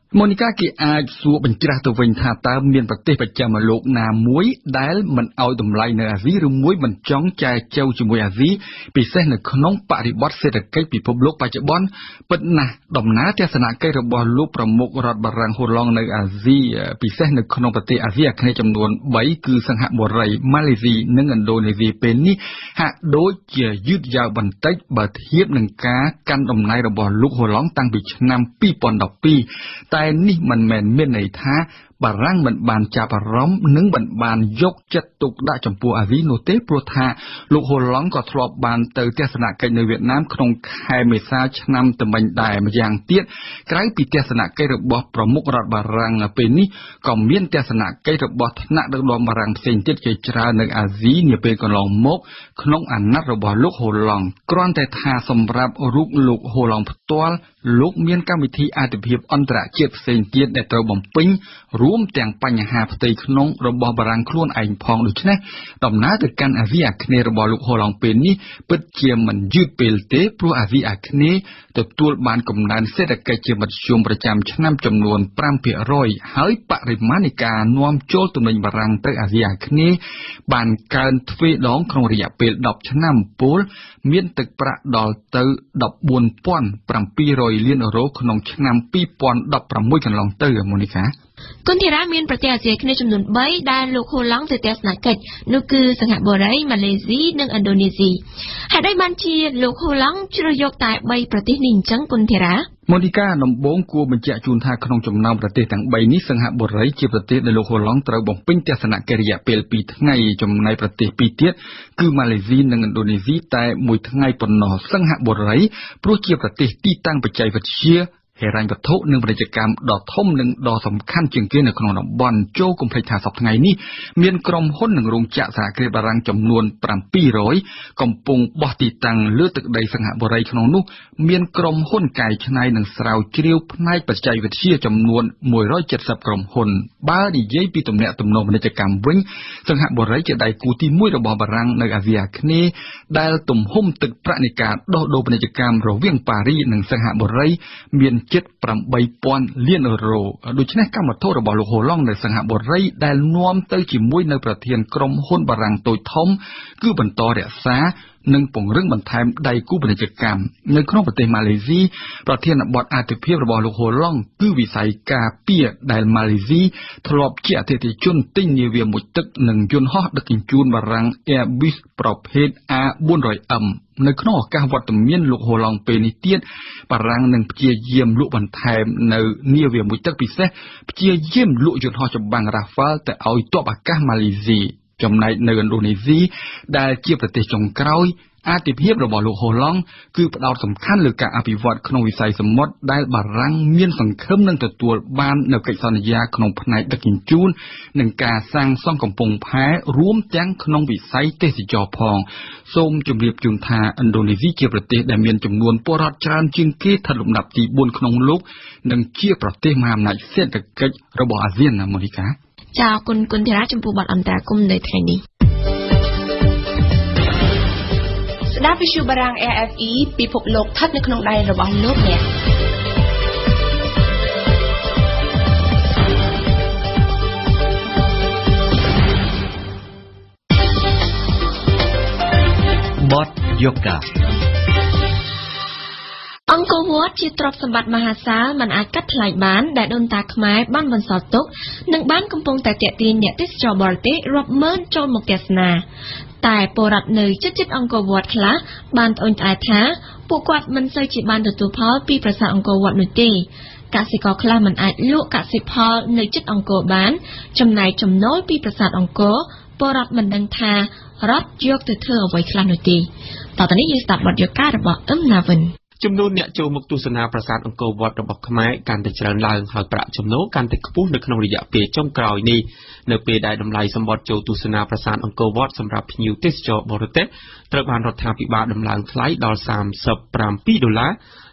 ម៉ូនីកាគេអាចសួរបញ្ច្រាស់ទៅវិញថាតើមានប្រទេសប្រចាំលោកណាមួយដែលមិនឲ្យតម្លៃនៅអាស៊ីឬមួយមិនចង់ចែកចែវជាមួយអាស៊ីពិសេសនៅក្នុងបរិបទសេដ្ឋកិច្ចពិភពលោកបច្ចុប្បន្នពិតណាស់ដំណើរទស្សនកិច្ចរបស់លោកប្រមុខរដ្ឋបារាំងហ៊ូឡុងនៅអាស៊ីពិសេសនៅក្នុងប្រទេសអាស៊ីអាគ្នេយ៍ចំនួន3គឺសិង្ហបុរីម៉ាឡេស៊ីនិងឥណ្ឌូនេស៊ីពេលនេះហាក់ដូចជាយឺតយ៉ាវបន្តិចបើធៀបនឹងការកាន់តំណែងរបស់លោកហ៊ូឡុងតាំងពីឆ្នាំ2012តែនេះមិនមែនមានន័យថាបារាំងមិនបានចាប់អារម្មណ៍និងមិនបានយកចិត្តទុកដាក់ចំពោះអាស៊ីនោះទេព្រោះថាលោកហ៊ូឡុងក៏ធ្លាប់បានទៅទស្សនកិច្ចនៅវៀតណាមក្នុងខែមេសាឆ្នាំទៅមិញដែរម្យ៉ាងទៀតក្រៅពីទស្សនកិច្ចរបស់ប្រមុខរដ្ឋបារាំងពេលនេះក៏មានទស្សនកិច្ចរបស់ថ្នាក់ដឹកនាំបារាំងផ្សេងទៀតជាច្រើននៅអាស៊ីនាពេលកន្លងមកក្នុងអាណត្តិរបស់លោកហ៊ូឡុងគ្រាន់តែថាសម្រាប់រូបលោកហ៊ូឡុងផ្ទាល់លោកមានកម្មវិធីអាទិភាពអន្តរជាតិផ្សេងទៀតដែលត្រូវបំពេញរួមទាំងបញ្ហាផ្ទៃក្នុងរបស់បារាំងខ្លួនឯងផងដូច្នេះដំណើរទៅកាន់អាស៊ីអាគ្នេយ៍របស់លោកហ៊ូឡុងពេលនេះពិតជាមិនយឺតពេលទេព្រោះអាស៊ីអាគ្នេយ៍ទទួលបានកំណើនសេដ្ឋកិច្ចជាមធ្យមប្រចាំឆ្នាំចំនួន 5% ហើយបរិមាណនៃការនាំចូលទំនិញបារាំងទៅអាស៊ីអាគ្នេយ៍បានកើនទ្វេដងក្នុងរយៈពេល10ឆ្នាំពលមានទឹកប្រាក់ដល់ទៅ 14,700 លានអឺរ៉ូក្នុងឆ្នាំ2016កន្លងទៅម៉ូនីកាគុនធីរ៉ាមានប្រទេសអាស៊ីអាគ្នេយ៍ចំនួន3ដែលលោកហ៊ូឡុងទៅទស្សនកិច្ចនោះគឺសិង្ហបុរីម៉ាឡេស៊ីនិងឥណ្ឌូនេស៊ីហេតុអីបានជាលោកហ៊ូឡុងជ្រើសយកតែ3ប្រទេសនេះអញ្ចឹងគុនធីរ៉ាម៉ូនីកាដំបូងគួរបញ្ជាក់ជូនថាក្នុងចំណោមប្រទេសទាំង3នេះសិង្ហបុរីជាប្រទេសដែលលោកហ៊ូឡុងត្រូវបំពេញទស្សនកិច្ចរយៈពេល2ថ្ងៃចំណែកប្រទេស2ទៀតគឺម៉ាឡេស៊ីនិងឥណ្ឌូនេស៊ីតែ1ថ្ងៃប៉ុណ្ណោះសិង្ហបុរីព្រោះជាប្រទេសទីតាំងបច្ចេកវិទ្យាហិរញ្ញវត្ថុនិងពាណិជ្ជកម្មដ៏ធំនិងដ៏សំខាន់ជាងគេនៅក្នុងតំបន់ចូលកុំភ្លេចថាសប្តាហ៍ថ្ងៃនេះមានក្រុមហ៊ុននិងរោងចក្រសហគ្រាសបារាំងចំនួន700កំពុងបោះទីតាំងលើទឹកដីសិង្ហបុរីក្នុងនោះមានក្រុមហ៊ុនកែច្នៃនិងស្រាវជ្រាវផ្នែកបច្ចេកវិទ្យាចំនួន170ក្រុមហ៊ុនបើនិយាយពីទំនាក់ទំនងពាណិជ្ជកម្មវិញសិង្ហបុរីជាដៃគូទី1របស់បារាំងនៅអាស៊ីអាគ្នេយ៍ដែលទំហំទឹកប្រាក់នៃការដោះដូរពាណិជ្ជកម្មរវាងប៉ារីសនិងសិង្ហបុរីមានជិត 8,000 លានអឺរ៉ូដូច្នេះកម្មវត្ថុរបស់លោកហ៊ូឡុងនៅសិង្ហបុរីដែលនាំទៅជាមួយនៅប្រធានក្រុមហ៊ុនបារាំងតូចធំគឺបន្តរក្សានិងពង្រឹងបន្ថែមដៃគូពាណិជ្ជកម្មនៅក្នុងប្រទេសម៉ាឡេស៊ីប្រធានបទអាទិភាពរបស់លោកហ៊ូឡុងគឺវិស័យការពារដែលម៉ាឡេស៊ីធ្លាប់ជាអតិថិជនទិញនាវាមួយទឹកនិងយន្តហោះដឹកជញ្ជូនបារាំង Airbus ប្រភេទ A400M នៅក្នុងឱកាសវត្តមានលោកហ៊ូឡុងពេលនេះទៀតបារាំងនឹងព្យាយាមលក់បន្ថែមនៅនាវាមួយទឹកពិសេសព្យាយាមលក់យន្តហោះចម្បាំង Rafale ទៅឲ្យទ័ពអាកាសម៉ាឡេស៊ីចំណែកនៅឥណ្ឌូនេស៊ីដែលជាប្រទេសចុងក្រោយអាទិភាពរបស់លោកហ៊ូឡុងគឺផ្ដោតសំខាន់លើការអភិវឌ្ឍក្នុងវិស័យសមុទ្រដែលបារាំងមានសង្ឃឹមនឹងទទួលបាននៅកិច្ចសន្យាក្នុងផ្នែកដឹកជញ្ជូននិងការសាងសង់កំពង់ផែរួមទាំងក្នុងវិស័យទេសចរណ៍ផងសូមជម្រាបជូនថាឥណ្ឌូនេស៊ីជាប្រទេសដែលមានចំនួនពលរដ្ឋច្រើនជាងគេស្ថិតលំដាប់ទី4ក្នុងលោកនិងជាប្រទេសមហាអំណាចសេដ្ឋកិច្ចរបស់អាស៊ានណាម៉ូនីកាចាអរគុណគុនធីរ៉ាចំពោះបទអន្តរាគមន៍នៅថ្ងៃនេះស្ដាប់វិទ្យុបារាំង RFI ពិភពលោកស្ថិតនៅក្នុងដៃរបស់លោកអ្នកបទយូហ្គាអង្គរវត្តជាទ្រព្យសម្បត្តិមហាសាលមិនអាចកាត់ថ្លៃបានដែលដូនតាខ្មែរបានបន្សល់ទុកនិងបានកំពុងតែទាក់ទាញអ្នកទេសចរបរទេសរាប់ម៉ឺនចូលមកទស្សនាតែពលរដ្ឋនៅជិតអង្គរវត្តខ្លះបានត្អូញត្អែថាពួកគាត់មិនសូវជាបានទទួលផលពីប្រាសាទអង្គរវត្តនោះទេកសិករខ្លះមិនអាចលក់កសិផលនៅជិតអង្គរបានចំណែកចំណូលពីប្រាសាទអង្គរពលរដ្ឋមិនដឹងថារដ្ឋយកទៅធ្វើអ្វីខ្លះនោះទេតទៅនេះយើងស្ដាប់បទយូហ្គារបស់អឹមណាវិនចំនួនអ្នកចូលមកទស្សនាប្រាសាទអង្គរវត្តរបស់ខ្មែរកាន់តែច្រើនឡើងហើយប្រាក់ចំណូលកាន់តែខ្ពស់នៅក្នុងរយៈពេលចុងក្រោយនេះនៅពេលដែលតម្លៃសម្បត្តិចូលទស្សនាប្រាសាទអង្គរវត្តសម្រាប់ភ្ញៀវទេសចរបរទេសត្រូវបានរដ្ឋាភិបាលដំឡើងថ្លៃដល់$37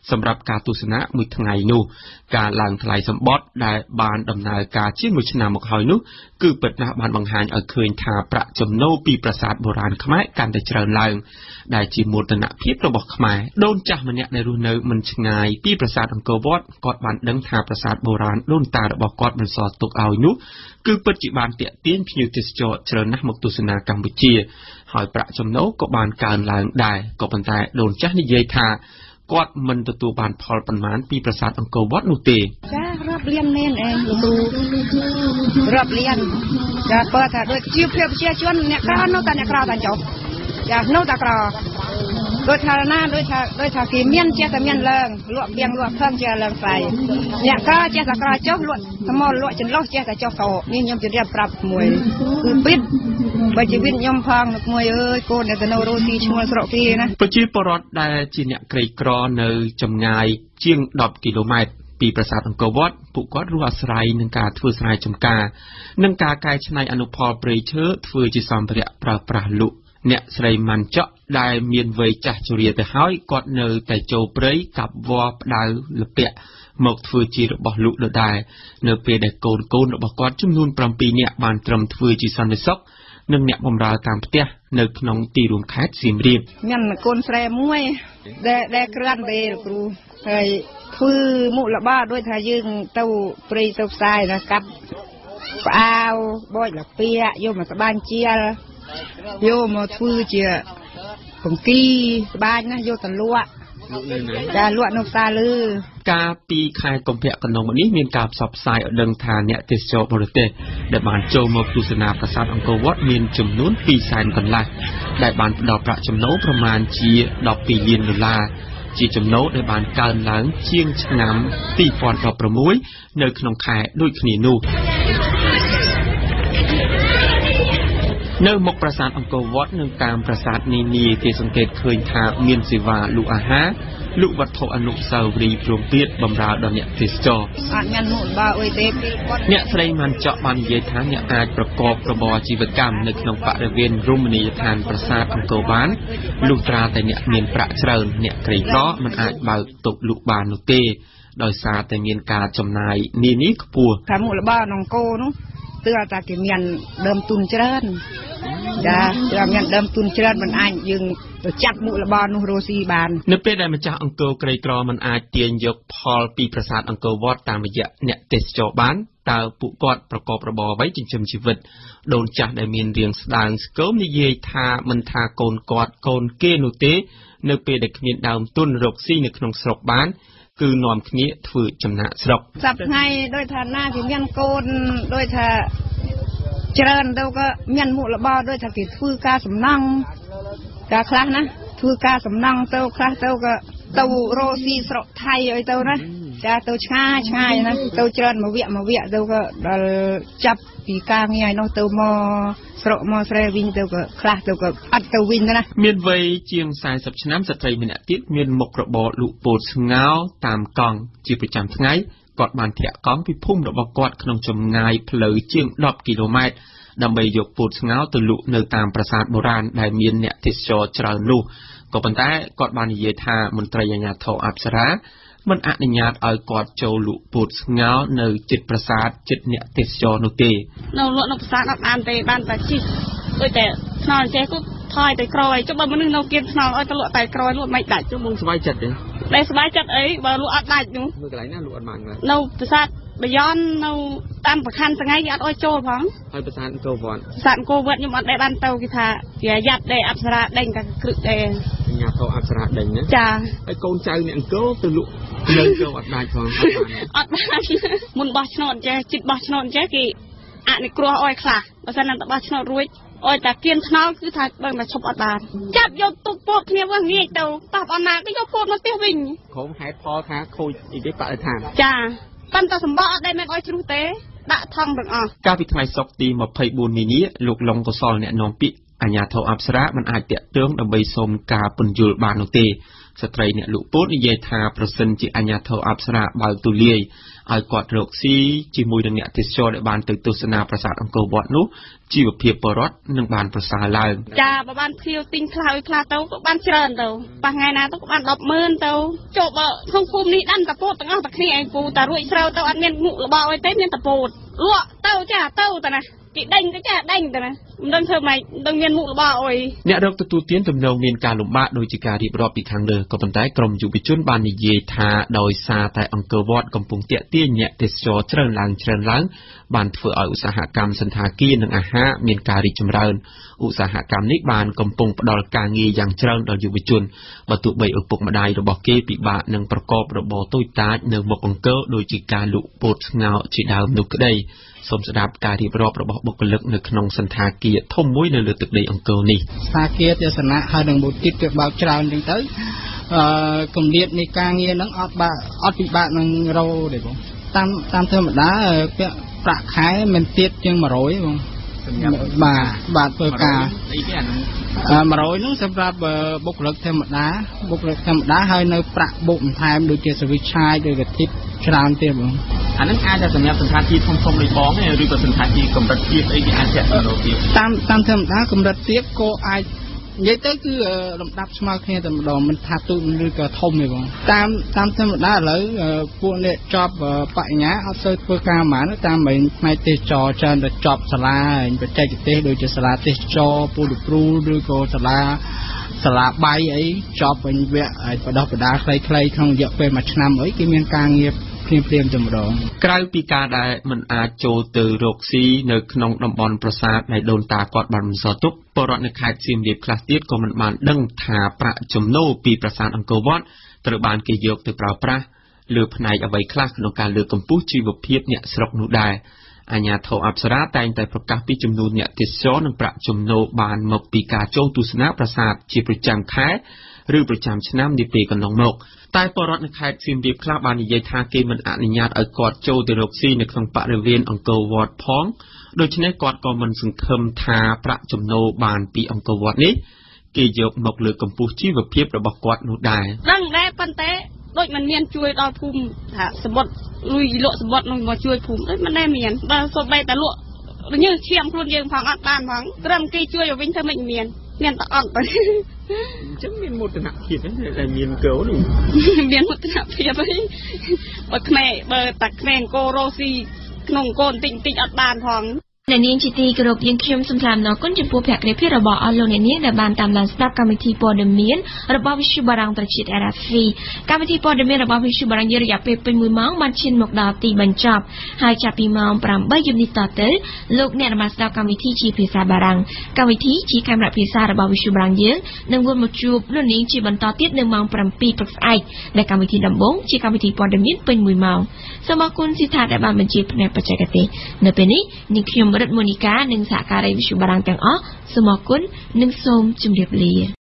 សម្រាប់ការទស្សនាមួយថ្ងៃនោះការឡើងថ្លៃសម្បត្តិដែលបានដំណើរការជាង1ឆ្នាំមកហើយនោះគឺពិតណាស់បានបង្ហាញឲ្យឃើញថាប្រាក់ចំណូលពីប្រាសាទបុរាណខ្មែរកាន់តែច្រើនឡើងដែលជាមោទនភាពរបស់ខ្មែរដូនចាស់ម្នាក់ដែលរស់នៅមិនឆ្ងាយពីប្រាសាទអង្គរវត្តគាត់បានដឹងថាប្រាសាទបុរាណដូនតារបស់គាត់បន្សល់ទុកឲ្យនោះគឺពិតជាបានទាក់ទាញភ្ញៀវទេសចរច្រើនណាស់មកទស្សនាកម្ពុជាហើយប្រាក់ចំណូលក៏បានកើនឡើងដែរក៏ប៉ុន្តែដូនចាស់និយាយថាគាត់មិនទទួលបានផលប៉ុន្មានពីប្រាសាទអង្គរវត្តនោះទេចារាប់លានមែនឯងលោកគ្រូរាប់លានចាបើថាដូចជាប្រជាជនអ្នកក្រនៅតែអ្នកក្រតែចុះចានៅតែក្រដូចថាណាដូចថាគេមានចេះតែមានឡើងលក់បៀងលក់ផឹងចេះឡើងស្អីអ្នកក្រចេះតែក្រចុះលក់ថ្មលក់ចន្លោះចេះតែចុះសោនេះខ្ញុំជម្រាបប្រាប់មួយគឺពិតបើជីវិតខ្ញុំផងលោកមួយអើយកូនដែលទៅនៅរស់ទីឈ្មោះស្រុកគេណាប្រជាពលរដ្ឋដែលជាអ្នកក្រីក្រនៅចម្ងាយជាង10គីឡូម៉ែត្រពីប្រាសាទអង្គរវត្តពួកគាត់រស់អាស្រ័យនឹងការធ្វើស្រែចម្ការនិងការកែច្នៃអនុផលព្រៃឈើធ្វើជាសម្ភារៈប្រើប្រាស់លក់អ្នកស្រីម៉ាន់ចក់ដែលមានវ័យចាស់ជរាទៅហើយគាត់នៅតែចូលព្រៃកាប់វល្លិផ្ដៅលពាក់មកធ្វើជារបស់លក់ដដែលនៅពេលដែលកូនរបស់គាត់ចំនួន7នាក់បានត្រឹមធ្វើជាសន្តិសុខនិងអ្នកបម្រើតាមផ្ទះនៅក្នុងទីរួមខេត្តសៀមរាបមានកូនស្រីមួយដែលក្រាន់ទេលោកគ្រូហើយធ្វើមុខល្បាដូចថាយើងទៅព្រៃទៅផ្សាយណាកាប់ផ្អាវបោចលពាក់យកមកស្បាញ់ជាលយកមកធ្វើជាបង្គីស្បាញ់ណាយកទៅលក់ចាលក់នៅផ្សារលើកាលពីខែកុម្ភៈកន្លងមកនេះមានការផ្សព្វផ្សាយឲ្យដឹងថាអ្នកទេសចរបរទេសដែលបានចូលមកទស្សនាប្រាសាទអង្គរវត្តមានចំនួន200,000 កន្លះដែលបានផ្ដល់ប្រាក់ចំណូលប្រមាណជា$12 លានជាចំណូលដែលបានកើនឡើងជាងឆ្នាំ2016នៅក្នុងខែដូចគ្នានោះនៅមុខប្រាសាទអង្គរវត្តនិងតាមប្រាសាទនានាគេសង្កេតឃើញថាមានសេវាលក់អាហារលក់វត្ថុអនុស្សាវរីយ៍ព្រមទៀតបម្រើដល់អ្នកទេសចរអត់មានមុខបើអីទេអ្នកស្រីម៉ាន់ចក់បាននិយាយថាអ្នកអាចប្រកបរបរអាជីវកម្មនៅក្នុងបរិវេណរមណីយដ្ឋានប្រាសាទអង្គរបានលុះត្រាតែអ្នកមានប្រាក់ច្រើនអ្នកក្រីក្រមិនអាចបើកតុលក់បាននោះទេដោយសារតែមានការចំណាយនានាខ្ពស់ថាមុខរបរអង្គរនោះគឺថាគេមានដើមទុនច្រើនចាគេមានដើមទុនច្រើនមិនអាចយើងទៅចាប់មុខរបរនោះរស់ស៊ីបាននៅពេលដែលម្ចាស់អង្គរក្រីក្រមិនអាចទាញយកផលពីប្រាសាទអង្គរវត្តតាមរយៈអ្នកទេសចរបានតើពួកគាត់ប្រកបរបរអ្វីចិញ្ចឹមជីវិតដូនចាស់ដែលមានរាងស្ដើងស្គមនិយាយថាមិនថាកូនគាត់កូនគេនោះទេនៅពេលដែលគ្មានដើមទុនរកស៊ីនៅក្នុងស្រុកបានគឺនាំគ្នាធ្វើចំណាក់ស្រុកសប្តាហ៍ថ្ងៃដោយថាណាគេមានកូនដោយថាច្រើនទៅក៏មានមុខរបរដោយថាគេធ្វើការសំណង់ការខ្លះណាធ្វើការសំណង់ទៅខ្លះទៅក៏ទៅរស់ស៊ីស្រុកថៃអីទៅណាចាទៅឆ្ងាយណាទៅច្រើនមួយវគ្គទៅក៏ដល់ចាប់ពីការងារនោះទៅមកស្រុកមកស្រែវិញទៅក៏ខ្លះទៅក៏អត់ទៅវិញណាមានវ័យជាង40ឆ្នាំស្ត្រីម្នាក់ទៀតមានមុខរបរលក់ពោតស្ងោរតាមកង់ជាប្រចាំថ្ងៃគាត់បានធាក់កង់ពីភូមិរបស់គាត់ក្នុងចម្ងាយផ្លូវជាង10គីឡូម៉ែត្រដើម្បីយកពោតស្ងោរទៅលក់នៅតាមប្រាសាទបុរាណដែលមានអ្នកទេសចរច្រើននោះក៏ប៉ុន្តែគាត់បាននិយាយថាមន្ត្រីអាជ្ញាធរអប្សរាមិនអនុញ្ញាតឲ្យគាត់ចូលលក់ពោតស្ងោរនៅជិតប្រាសាទជិតអ្នកទេសចរនោះទេនៅលក់នៅប្រាសាទអត់បានទេបានតែជិះដូចតែថ្នល់ចេះក៏ថយទៅក្រោយចុះបើមនុស្សនៅគៀនថ្នល់ឲ្យទៅលក់តែក្រោយលក់មិនដាច់ចុះមុនស្បាយចិត្តទេតែស្បាយចិត្តអីបើលក់អត់ដាច់នោះនៅកន្លែងណាលក់អត់បាននៅប្រាសាទបាយ័ននៅតាមប្រខណ្ឌថ្ងៃគេអត់ឲ្យចូលផងហើយប្រាសាទអង្គរវត្តប្រាសាទអង្គរវត្តខ្ញុំអត់ដែរបានទៅគេថាគេយ៉ាត់ដែរអប្សរាដេញតែគ្រឹកដែរអាជ្ញាធរអប្សរាដេញណាចាហើយកូនចៅអ្នកអង្គរទៅលក់លើទៅអត់ដាច់ផងអត់បានមុនបោះឆ្នោតចេះជិតបោះឆ្នោតចេះគេអនុគ្រោះឲ្យខ្លះបើសិនតែបោះឆ្នោតរួចអយតែគៀនថ្នល់គឺថាបើមកឈប់អត់បានចាប់យកទុកពោតគ្នាវិញងាយទៅតោះអត់ណាគេយកពោតមកផ្ទះវិញក្រុមហេតុផលថាខូចអីទេបរិស្ថានចាប៉ុន្តែសម្បកអត់ដែលមិនអោយជ្រុះទេដាក់ថងទាំងអស់កាលពីថ្ងៃសុក្រទី24មីនាលោកឡុងកុសលអ្នកនាំពាក្យអាជ្ញាធរអប្សរាមិនអាចតាក់ទងដើម្បីសូមការពន្យល់បាននោះទេស្ត្រីអ្នកលក់ពោតនិយាយថាប្រសិនជាអាជ្ញាធរអប្សរាបើកទូលាយឲ្យគាត់រកស៊ីជាមួយនឹងអ្នកទេសចរដែលបានទៅទស្សនាប្រាសាទអង្គរវត្តនោះជីវភាពពលរដ្ឋនឹងបានប្រសើរឡើងចាបើបានភៀវទិញខ្លះឲ្យខ្លះទៅក៏បានច្រើនទៅប៉ះថ្ងៃណាទៅក៏បាន 100000 ទៅចូលបើក្នុងភូមិនេះដាំតពោតទាំងអស់តែគ្នាឯងពូតារួចស្រូវទៅអត់មានមុខរបរអីទេមានតពោតលក់ទៅចាទៅតាណាគេដេញទៅចាដេញទៅណាមិនដឹងធ្វើម៉េចមិនដឹងមានមុខរបរអីអ្នករកទទួលទានទំនងមានការលំបាកដោយជាការរៀបរាប់ពីខាងលើក៏ប៉ុន្តែក្រុមយុវជនបាននិយាយថាដោយសារតែអង្គរវត្តកំពុងទាក់ទាញអ្នកទេសចរច្រើនឡើងបានធ្វើឲ្យឧស្សាហកម្មសន្តាគារនិងអាហារមានការរីកចម្រើនឧស្សាហកម្មនេះបានកំពុងផ្ដល់ការងារយ៉ាងច្រើនដល់យុវជនបើទោះបីឪពុកម្ដាយរបស់គេពិបាកនឹងប្រកបរបរតូចតាចនៅមុខអង្គរដោយជាការលក់ពោតស្ងោរជាដើមនោះក្តីសូមស្ដាប់ការរៀបរាប់របស់បុគ្គលិកនៅក្នុងសន្តាគារធំមួយនៅលើទឹកដីអង្គរនេះសន្តាគារទេសនៈហើយនឹងបុតិតគេបើកច្រើនចឹងទៅគម្លាតនៃការងារហ្នឹងអត់ពិបាកនឹងរោទេបងតាមធម្មតាពាក់ប្រាក់ខែមិនទៀតជាង100បងបាទធ្វើការ100ហ្នឹងសម្រាប់បុគ្គលិកធម្មតាហើយនៅប្រាក់បុកបន្ថែមដូចជាសវិឆាយឬក៏ធីបច្រើនទៀតបងអាហ្នឹងអាចតែសម្រាប់សន្តាគារធំៗដូចបងទេឬក៏សន្តាគារកម្រិតទាបអីគេអាចចាក់ទៅទៀតតាមធម្មតាកម្រិតទាបក៏អាចនិយាយទៅគឺលំដាប់ស្មើគ្នាតែម្ដងមិនថាទូឬក៏ធំទេបងតាមធម្មតាឥឡូវពួកអ្នកចប់បញ្ញាអត់សូវធ្វើការហ្មងតាមផ្នែកទេសចរច្រើនតែចប់សាលាបច្ចេកទេសដូចជាសាលាទេសចរពូលព្រូឬក៏សាលាបាយអីចប់វិញវគ្គបដោះបដាខ្លីៗក្នុងរយៈពេល1ឆ្នាំអីគេមានការងារព្រាមតែម្ដងក្រៅពីការដែលមិនអាចចូលទៅរកស៊ីនៅក្នុងតំបន់ប្រាសាទដែលដូនតាគាត់បានបន្សល់ទុកពលរដ្ឋនៅខេត្តសៀមរាបខ្លះទៀតក៏មិនបានដឹងថាប្រាក់ចំណូលពីប្រាសាទអង្គរវត្តត្រូវបានគេយកទៅប្រើប្រាស់លើផ្នែកអ្វីខ្លះក្នុងការលើកកម្ពស់ជីវភាពអ្នកស្រុកនោះដែរអាជ្ញាធរអប្សរាតែងតែប្រកាសពីចំនួនអ្នកទេសចរនិងប្រាក់ចំណូលបានមកពីការចូលទស្សនាប្រាសាទជាប្រចាំខែឬប្រចាំឆ្នាំនាពេលកន្លងមកតែពលរដ្ឋនៅខេត្តសៀមរាបខ្លះបាននិយាយថាគេមិនអនុញ្ញាតឲ្យគាត់ចូលទៅរកស៊ីនៅក្នុងបរិវេណអង្គរវត្តផងដូច្នេះគាត់ក៏មិនសង្ឃឹមថាប្រាក់ចំណូលបានពីអង្គរវត្តនេះគេយកមកលើកកម្ពស់ជីវភាពរបស់គាត់នោះដែរដឹងដែរប៉ុន្តែដូចមិនមានជួយដល់ភូមិថាសមុទ្រលុយលក់សមុទ្រនោះមកជួយភូមិដូចមិនដែរមានបើសូម្បីតែលក់ញើសឈាមខ្លួនយើងផងអត់បានផងត្រឹមគេជួយឲ្យវិញធ្វើមិនមានតែអត់ទៅអញ្ចឹងមានមោទនភាពតែមានកោនោះមានមោទនភាពអីបើខ្មែរបើតាខ្មែរអង្គររស់ស៊ីក្នុងអង្គរបន្តិចអត់បានផងអ្នកនាងជាទីគោរពយើងខ្ញុំសូមថ្លែងអំណរគុណចំពោះភក្ដីភាពរបស់អស់លោកអ្នកនាងដែលបានតាមដានស្ដាប់កម្មវិធីព័ត៌មានរបស់វិទ្យុបារាំងប្រជាជាតិ RFI កម្មវិធីព័ត៌មានរបស់វិទ្យុបារាំងយើងរយៈពេលពេញ1ម៉ោងបានឈានមកដល់ទីបញ្ចប់ហើយចាប់ពីម៉ោង 8 យប់នេះតទៅលោកអ្នកបានស្ដាប់កម្មវិធីជាភាសាបារាំងកម្មវិធីជាកាមេរ៉ាភាសារបស់វិទ្យុបារាំងយើងនឹងវិលមកជួបលោកនាងជាបន្តទៀតនៅម៉ោង 7 ព្រឹកស្អែកដែលកម្មវិធីដំបូងជាកម្មវិធីព័ត៌មានពេញ1ម៉ោងសូមអរគុណស៊ីថាដែលបានបញ្ជាផ្នែកបច្ចេកទេសនៅពេលនេះនាងខ្ញុំរិទ្ធមូនីកានិងសហការីវិទ្យុបារាំងទាំងអស់សូមអរគុណនិងសូមជម្រាបលា